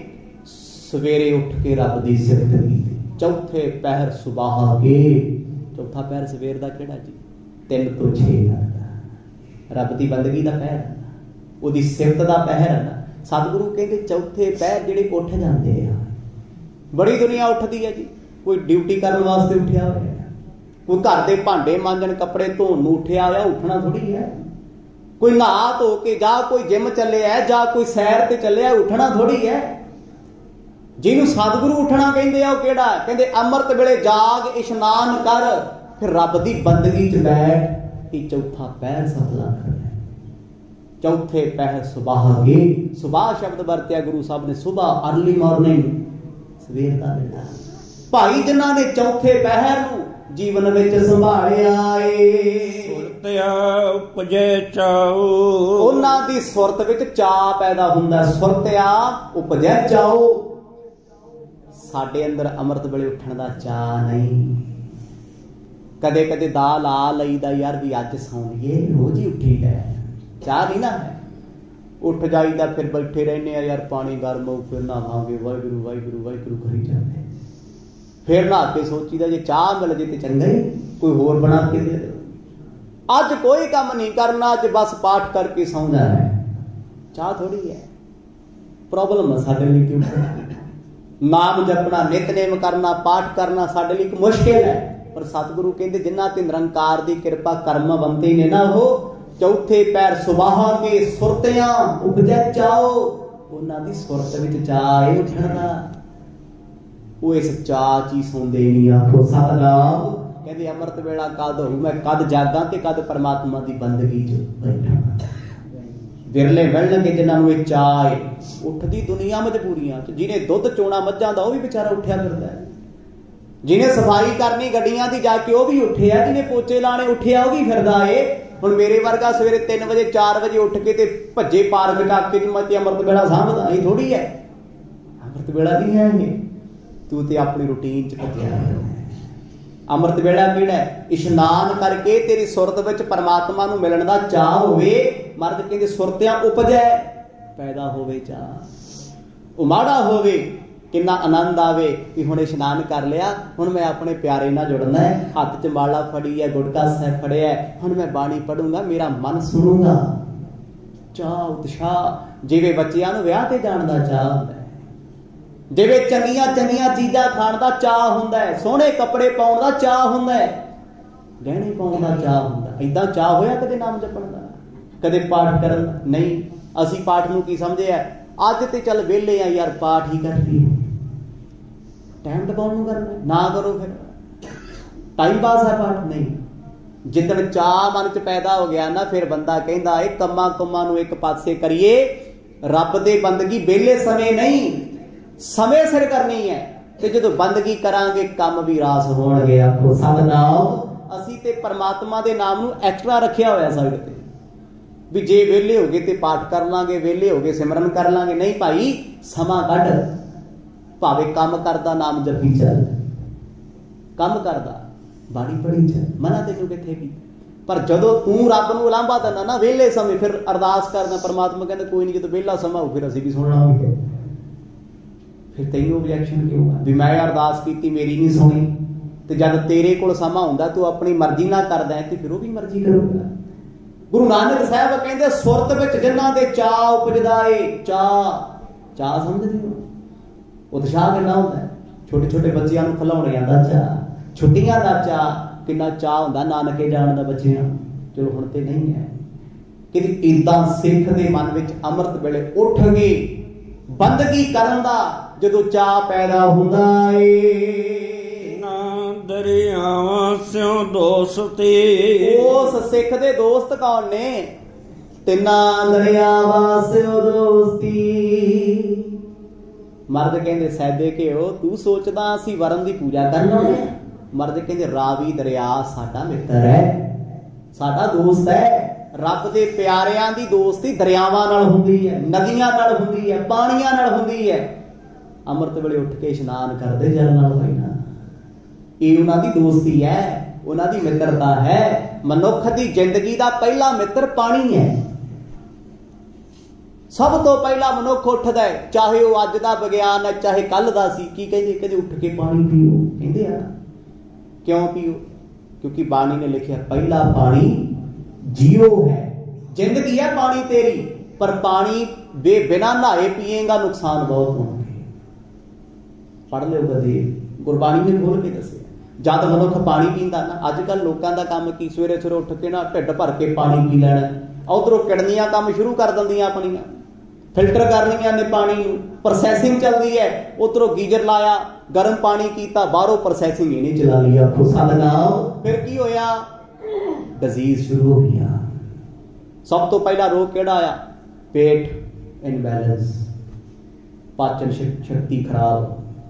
ਸਵੇਰੇ ਉੱਠ ਕੇ ਰੱਬ ਦੀ ਸਿਫਤ ਕੀਤੀ, ਚੌਥੇ ਪਹਿਰ ਸੁਬਾਹ ਕੇ। ਚੌਥਾ ਪਹਿਰ ਸਵੇਰ ਦਾ ਕਿਹੜਾ ਜੀ? 3 ਤੋਂ 6 ਤੱਕ ਦਾ ਰੱਬ ਦੀ ਬੰਦਗੀ ਦਾ ਪਹਿਰ, ਉਹਦੀ ਸਿਫਤ ਦਾ ਪਹਿਰ ਹੈ ਨਾ। ਸਤਿਗੁਰੂ ਕਹਿੰਦੇ ਚੌਥੇ ਪਹਿਰ ਜਿਹੜੇ ਉੱਠ ਜਾਂਦੇ ਆ, ਬੜੀ ਦੁਨੀਆ ਉੱਠਦੀ ਹੈ ਜੀ। ਕੋਈ ਡਿਊਟੀ ਕਰਨ ਵਾਸਤੇ ਉੱਠਿਆ ਹੋਇਆ, ਕੋਈ ਘਰ ਦੇ ਭਾਂਡੇ ਮਾਂਜਣ ਕੱਪੜੇ ਧੋਣ ਨੂੰ ਉੱਠਿਆ ਹੋਇਆ, ਉੱਠਣਾ ਥੋੜੀ ਹੈ। ਕੋਈ ਨਹਾ ਧੋ ਕੇ ਜਾਂ ਕੋਈ ਜਿਮ ਚੱਲਿਆ ਜਾਂ ਕੋਈ ਸੈਰ ਤੇ ਚੱਲਿਆ, ਉੱਠਣਾ ਥੋੜੀ ਹੈ। ਜਿਹਨੂੰ ਸਤਿਗੁਰੂ ਉੱਠਣਾ ਕਹਿੰਦੇ ਆ ਉਹ ਕਿਹੜਾ? ਕਹਿੰਦੇ ਅੰਮ੍ਰਿਤ ਵੇਲੇ ਜਾਗ ਇਸ਼ਨਾਨ ਕਰ, ਫਿਰ ਰੱਬ ਦੀ ਬੰਦਗੀ 'ਚ ਬੈਠ। ਇਹ ਚੌਥਾ ਪਹਿਰ ਸਫਲਾ ਕਰਨਾ। ਚੌਥੇ ਪਹਿਰ ਸੁਬਾਹ ਕੇ। ਸੁਬਾਹ ਸ਼ਬਦ ਵਰਤਿਆ ਗੁਰੂ ਸਾਹਿਬ ਨੇ, ਸੁਬਾਹ ਅਰਲੀ ਮਾਰਨਿੰਗ, ਸਵੇਰ ਦਾ ਵੇਲਾ। ਭਾਈ ਜਿਨ੍ਹਾਂ ਨੇ ਚੌਥੇ ਪਹਿਰ ਨੂੰ ਜੀਵਨ ਵਿੱਚ ਸੰਭਾਲਿਆ ਏ, ਸੁਰਤਿਆ ਉਪਜੈ ਚਾਉ, ਉਹਨਾਂ ਦੀ ਸੁਰਤ ਵਿੱਚ ਚਾਅ ਪੈਦਾ ਹੁੰਦਾ। ਸੁਰਤਿਆ ਉਪਜੈ ਚਾਉ। ਸਾਡੇ ਅੰਦਰ ਅੰਮ੍ਰਿਤ ਵੇਲੇ ਉੱਠਣ ਦਾ ਚਾਅ ਨਹੀਂ। ਕਦੇ ਕਦੇ ਦਾ ਲਾ ਲਈਦਾ ਯਾਰ ਵੀ ਅੱਜ ਸੌਂਈਏ, ਰੋਜ਼ ਹੀ ਉੱਠੀ ਹੈ, ਚਾਹ ਨਹੀਂ ਨਾ ਹੈ। ਉੱਠ ਜਾਈਦਾ, ਫਿਰ ਬੈਠੇ ਰਹਿੰਦੇ ਆ ਯਾਰ ਪਾਣੀ ਗਰਮ ਹੋ, ਫਿਰ ਨਹਾਵਾਂਗੇ, ਵਾਹਿਗੁਰੂ ਵਾਹਿਗੁਰੂ ਵਾਹਿਗੁਰੂ ਕਰੀ ਜਾਂਦੇ। ਫਿਰ ਨਹਾ ਕੇ ਸੋਚੀਦਾ ਜੇ ਚਾਹ ਮਿਲ ਜੇ ਤੇ ਚੰਗਾ ਹੀ, ਕੋਈ ਹੋਰ ਬਣਾ ਕੇ ਦੇ ਦੇ। ਅੱਜ ਕੋਈ ਕੰਮ ਨਹੀਂ ਕਰਨਾ, ਅੱਜ ਬਸ ਪਾਠ ਕਰਕੇ ਸੌਂ ਜਾਣਾ ਹੈ। ਚਾਹ ਥੋੜੀ ਹੈ, ਪ੍ਰੋਬਲਮ ਹੈ ਸਾਡੇ ਲਈ। ਕਿਉਂ? ਨਾਮ ਜਪਣਾ, ਨਿਤਨੇਮ ਕਰਨਾ, ਪਾਠ ਕਰਨਾ ਸਾਡੇ ਲਈ ਇੱਕ ਮੁਸ਼ਕਿਲ ਹੈ। ਪਰ ਸਤਿਗੁਰੂ ਕਹਿੰਦੇ ਜਿਨ੍ਹਾਂ ਤੇ ਨਿਰੰਕਾਰ ਦੀ ਕਿਰਪਾ ਕਰਮਵੰਤੇ ਨੇ ਨਾ, ਉਹ ਚੌਥੇ ਪੈਰ ਸੁਬਾਹ ਕੇ ਸੁਰਤਿਆਂ ਉਪਜੈ ਚਾਓ। ਉਹਨਾਂ ਦੀ ਸੁਰਤ ਵਿੱਚ ਚਾਅ ਹੈ ਉੱਠਣ ਦਾ। ਉਹ ਇਸ ਚਾਅ 'ਚ ਹੀ ਸੌਂਦੇ ਨਹੀਂ। ਆਖੋ ਸਤਿਨਾਮ। ਕਹਿੰਦੇ ਅੰਮ੍ਰਿਤ ਵੇਲਾ ਕਦ ਹੋਊ, ਮੈਂ ਕਦ ਜਾਗਾਂ ਤੇ ਕਦ ਪਰਮਾਤਮਾ ਦੀ ਬੰਦਗੀ 'ਚ ਬੈਠਾਂ। ਵਿਰਲੇ ਮਿਲਣਗੇ ਜਿਨ੍ਹਾਂ ਨੂੰ ਇਹ ਚਾਅ ਹੈ। ਉੱਠਦੀ ਦੁਨੀਆ ਮਜਬੂਰੀਆਂ 'ਚ। ਜਿਹਨੇ ਦੁੱਧ ਚੋਣਾ ਮੱਝਾਂ ਦਾ, ਉਹ ਵੀ ਵਿਚਾਰਾ ਉੱਠਿਆ ਫਿਰਦਾ ਹੈ। ਜਿਹਨੇ ਸਫਾਈ ਕਰਨੀ ਗੱਡੀਆਂ ਦੀ ਜਾ ਕੇ, ਉਹ ਵੀ ਉੱਠਿਆ। ਜਿਹਨੇ ਪੋਚੇ ਲਾਣੇ ਉੱਠਿਆ, ਉਹ ਵੀ ਫਿਰਦਾ ਏ। ਹੁਣ ਮੇਰੇ ਵਰਗਾ ਸਵੇਰੇ 3 ਵਜੇ 4 ਵਜੇ ਉੱਠ ਕੇ ਤੇ ਭੱਜੇ ਪਾਰਕ ਜਾ ਕੇ ਮੈਂ ਤੇ ਅੰਮ੍ਰਿਤ ਵੇਲਾ ਸਾਂਭਦਾ, ਇਹ ਥੋੜੀ ਹੈ। ਅੰਮ੍ਰਿਤ ਵੇਲਾ ਨਹੀਂ ਹੈ ਇਹ, ਤੂੰ ਤੇ ਆਪਣੀ ਰੂਟੀਨ 'ਚ ਭੱਜਿਆ। ਅੰਮ੍ਰਿਤ ਵੇਲਾ ਕਿਹੜਾ? ਇਸ਼ਨਾਨ ਕਰਕੇ ਤੇਰੀ ਸੁਰਤ ਵਿੱਚ ਪਰਮਾਤਮਾ ਨੂੰ ਮਿਲਣ ਦਾ ਚਾਅ ਹੋਵੇ। ਮਰਦ ਕਹਿੰਦੇ ਸੁਰਤਿਆਂ ਉਪਜੈ, ਪੈਦਾ ਹੋਵੇ ਚਾਅ। ਉਹ ਮਾੜਾ ਹੋਵੇ, ਕਿੰਨਾ ਆਨੰਦ ਆਵੇ ਕਿ ਹੁਣ ਇਸ਼ਨਾਨ ਕਰ ਲਿਆ, ਹੁਣ ਮੈਂ ਆਪਣੇ ਪਿਆਰੇ ਨਾਲ ਜੁੜਨਾ ਹੈ। ਹੱਥ 'ਚ ਮਾਲਾ ਫੜੀ ਹੈ, ਗੁਟਕਾ ਸਾਹਿਬ ਫੜਿਆ, ਹੁਣ ਮੈਂ ਬਾਣੀ ਪੜੂੰਗਾ, ਮੇਰਾ ਮਨ ਸੁਣੂਗਾ। ਚਾਅ ਉਤਸ਼ਾਹ, ਜਿਵੇਂ ਬੱਚਿਆਂ ਨੂੰ ਵਿਆਹ ਤੇ ਜਾਣ ਦਾ ਚਾਅ ਹੁੰਦਾ ਹੈ। ਜਿਵੇਂ ਚੰਗੀਆਂ ਚੰਗੀਆਂ ਚੀਜ਼ਾਂ ਖਾਣ ਦਾ ਚਾਅ ਹੁੰਦਾ ਹੈ, ਸੋਹਣੇ ਕੱਪੜੇ ਪਾਉਣ ਦਾ ਚਾਅ ਹੁੰਦਾ ਹੈ, ਗਹਿਣੇ ਪਾਉਣ ਦਾ ਚਾਅ ਹੁੰਦਾ। ਏਦਾਂ ਚਾਅ ਹੋਇਆ ਕਦੇ ਨਾਮ ਜਪਣ ਦਾ, ਕਦੇ ਪਾਠ ਕਰਨ ਦਾ? ਨਹੀਂ। ਅਸੀਂ ਪਾਠ ਨੂੰ ਕੀ ਸਮਝਿਆ, ਅੱਜ ਤੇ ਚੱਲ ਵਿਹਲੇ ਆ ਯਾਰ, ਪਾਠ ਹੀ ਕਰ ਲਈਏ, ਟਾਈਮ ਟਪਾਉਣ ਨੂੰ ਕਰਨਾ, ਨਾ ਕਰੋ ਫਿਰ ਟਾਈਮ ਪਾਸ ਹੈ ਪਾਠ। ਨਹੀਂ, ਜਿੱਦਣ ਚਾਅ ਮਨ ਚ ਪੈਦਾ ਹੋ ਗਿਆ ਨਾ, ਫਿਰ ਬੰਦਾ ਕਹਿੰਦਾ ਇਹ ਕੰਮਾਂ ਕੁੰਮਾਂ ਨੂੰ ਇੱਕ ਪਾਸੇ ਕਰੀਏ, ਰੱਬ ਦੇ ਬੰਦਗੀ ਵਿਹਲੇ ਸਮੇਂ ਨਹੀਂ, ਸਮੇਂ ਸਿਰ ਕਰਨੀ ਹੈ। ਤੇ ਜਦੋਂ ਬੰਦਗੀ ਕਰਾਂਗੇ ਕੰਮ ਵੀ ਰਾਸ ਹੋਣਗੇ। ਆਖੋ ਸਤਿਨਾਮ। ਅਸੀਂ ਤੇ ਪਰਮਾਤਮਾ ਦੇ ਨਾਮ ਨੂੰ ਐਕਸਟਰਾ ਰੱਖਿਆ ਹੋਇਆ ਸਾਈਡ ਤੇ, ਵੀ ਜੇ ਵਿਹਲੇ ਹੋ ਗਏ ਤੇ ਪਾਠ ਕਰ ਲਾਂਗੇ, ਵਿਹਲੇ ਹੋ ਗਏ ਸਿਮਰਨ ਕਰ ਲਾਂਗੇ। ਨਹੀਂ ਭਾਈ, ਸਮਾਂ ਕੱਢ, ਭਾਵੇਂ ਕੰਮ ਕਰਦਾ ਨਾਮ ਜਪੀ ਚੱਲ, ਕੰਮ ਕਰਦਾ ਬਾਣੀ ਪੜ੍ਹੀ ਚੱਲ, ਮਨਾ ਤੈਨੂੰ ਕਿੱਥੇ ਕੀ। ਪਰ ਜਦੋਂ ਤੂੰ ਰੱਬ ਨੂੰ ਉਲਾਂਭਾ ਦਿੰਦਾ ਨਾ ਵਿਹਲੇ ਸਮੇਂ, ਫਿਰ ਅਰਦਾਸ ਕਰਦਾ, ਪਰਮਾਤਮਾ ਕਹਿੰਦਾ ਕੋਈ ਨਹੀਂ, ਜਦੋਂ ਵਿਹਲਾ ਸਮਾਂ ਹੋ ਫਿਰ ਅਸੀਂ ਵੀ ਸੁਣਨਾ ਵੀ। ਫਿਰ ਤੈਨੂੰ ਓਬਜੈਕਸ਼ਨ ਕਿਉਂ ਆ ਵੀ ਮੈਂ ਅਰਦਾਸ ਕੀਤੀ ਮੇਰੀ ਨਹੀਂ ਸੁਣੀ? ਤੇ ਜਦ ਤੇਰੇ ਕੋਲ ਸਮਾਂ ਹੁੰਦਾ ਤੂੰ ਆਪਣੀ ਮਰਜ਼ੀ ਨਾਲ ਕਰਦਾ ਤੇ ਫਿਰ ਉਹ ਵੀ ਮਰਜ਼ੀ ਕਰੂਗਾ। ਗੁਰੂ ਨਾਨਕ ਸਾਹਿਬ ਕਹਿੰਦੇ ਸੁਰਤ ਵਿੱਚ ਜਿਨ੍ਹਾਂ ਦੇ ਚਾਅ ਉਪਜਦਾ ਏ, ਚਾਅ ਸਮਝਦੇ ਹੋ? ਉਤਸ਼ਾਹ ਕਿੰਨਾ ਹੁੰਦਾ ਹੈ। ਛੋਟੇ ਛੋਟੇ ਬੱਚਿਆਂ ਨੂੰ ਖਿਲਾਉਣਿਆਂ ਦਾ ਚਾਅ, ਛੁੱਟੀਆਂ ਦਾ ਚਾਅ, ਕਿੰਨਾ ਚਾਅ ਹੁੰਦਾ ਨਾਨਕੇ ਜਾਣ ਦਾ ਬੱਚਿਆਂ। ਚਲੋ ਹੁਣ ਤੇ ਨਹੀਂ ਹੈ। ਕਿ ਏਦਾਂ ਸਿੱਖ ਦੇ ਮਨ ਵਿੱਚ ਅੰਮ੍ਰਿਤ ਵੇਲੇ ਉੱਠ ਗਏ ਬੰਦਗੀ ਕਰਨ ਦਾ ਜਦੋਂ ਚਾਅ ਪੈਦਾ ਹੁੰਦਾ ਏ। ਨਾ ਦਰਿਆਵਾਂ ਸਿਓ ਦੋਸਤੀ, ਉਸ ਸਿੱਖ ਦੇ ਦੋਸਤ ਕੌਣ ਨੇ? ਤਿੰਨਾਂ ਦਰਿਆਵਾਂ ਸਿਓ ਦੋਸਤੀ। ਮਰਦ ਕਹਿੰਦੇ ਸੈਦੇ ਘਿਓ ਤੂੰ ਸੋਚਦਾ ਅਸੀਂ ਵਰਨ ਦੀ ਪੂਜਾ ਕਰਨਾ। ਮਰਦ ਕਹਿੰਦੇ ਰਾਵੀ ਦਰਿਆ ਸਾਡਾ ਮਿੱਤਰ ਹੈ, ਸਾਡਾ ਦੋਸਤ ਹੈ। ਰੱਬ ਦੇ ਪਿਆਰਿਆਂ ਦੀ ਦੋਸਤੀ ਦਰਿਆਵਾਂ ਨਾਲ ਹੁੰਦੀ ਹੈ, ਨਦੀਆਂ ਨਾਲ ਹੁੰਦੀ ਹੈ, ਪਾਣੀਆਂ ਨਾਲ ਹੁੰਦੀ ਹੈ। ਅੰਮ੍ਰਿਤ ਵੇਲੇ ਉੱਠ ਕੇ ਇਸ਼ਨਾਨ ਕਰਦੇ ਜਲ ਨਾਲ ਪਹਿਲਾਂ, ਇਹ ਉਹਨਾਂ ਦੀ ਦੋਸਤੀ ਹੈ, ਉਹਨਾਂ ਦੀ ਮਿੱਤਰਤਾ ਹੈ। ਮਨੁੱਖ ਦੀ ਜ਼ਿੰਦਗੀ ਦਾ ਪਹਿਲਾ ਮਿੱਤਰ ਪਾਣੀ ਹੈ। ਸਭ ਤੋਂ ਪਹਿਲਾਂ ਮਨੁੱਖ ਉੱਠਦਾ ਹੈ, ਚਾਹੇ ਉਹ ਅੱਜ ਦਾ ਵਿਗਿਆਨ ਹੈ ਚਾਹੇ ਕੱਲ ਦਾ ਸੀ। ਕੀ ਕਹਿੰਦੇ? ਕਹਿੰਦੇ ਉੱਠ ਕੇ ਪਾਣੀ ਪੀਓ। ਕਹਿੰਦੇ ਆ ਕਿਉਂ ਪੀਓ? ਕਿਉਂਕਿ ਬਾਣੀ ਨੇ ਲਿਖਿਆ ਪਹਿਲਾ ਪਾਣੀ ਜੀਓ ਹੈ, ਜ਼ਿੰਦਗੀ ਹੈ ਪਾਣੀ ਤੇਰੀ। ਪਰ ਪਾਣੀ ਬਿਨਾਂ ਨਹਾਏ ਪੀਏਗਾ ਨੁਕਸਾਨ ਬਹੁਤ ਹੋਣਗੇ। ਪੜ੍ਹ ਲਿਓ ਕਦੇ, ਗੁਰਬਾਣੀ ਨੇ ਖੋਲ ਕੇ ਦੱਸਿਆ। ਜਦ ਮਨੁੱਖ ਪਾਣੀ ਪੀਂਦਾ ਨਾ, ਅੱਜ ਕੱਲ੍ਹ ਲੋਕਾਂ ਦਾ ਕੰਮ ਕੀ, ਸਵੇਰੇ ਸਵੇਰੇ ਉੱਠ ਕੇ ਨਾ ਢਿੱਡ ਭਰ ਕੇ ਪਾਣੀ ਪੀ ਲੈਣਾ, ਉਧਰੋਂ ਕਿਡਨੀਆਂ ਕੰਮ ਸ਼ੁਰੂ ਕਰ ਦਿੰਦੀਆਂ ਆਪਣੀਆਂ, ਫਿਲਟਰ ਕਰਨੀਆਂ ਨੇ ਪਾਣੀ ਨੂੰ, ਪ੍ਰੋਸੈਸਿੰਗ ਚੱਲਦੀ ਹੈ। ਉਧਰੋਂ ਗੀਜ਼ਰ ਲਾਇਆ, ਗਰਮ ਪਾਣੀ ਕੀਤਾ, ਬਾਹਰੋਂ ਪ੍ਰੋਸੈਸਿੰਗ ਇਹਨੇ ਚਲਾ ਲਈ। ਆਖੋ ਸਤਿਨਾਮ। ਫਿਰ ਕੀ ਹੋਇਆ? ਡਿਜ਼ੀਜ਼ ਸ਼ੁਰੂ ਹੋ ਗਈਆਂ। ਸਭ ਤੋਂ ਪਹਿਲਾ ਰੋਗ ਕਿਹੜਾ ਆਇਆ? ਪੇਟ ਇਨਬੈਲੈਂਸ, ਪਾਚਨ ਸ਼ਕਤੀ ਖਰਾਬ,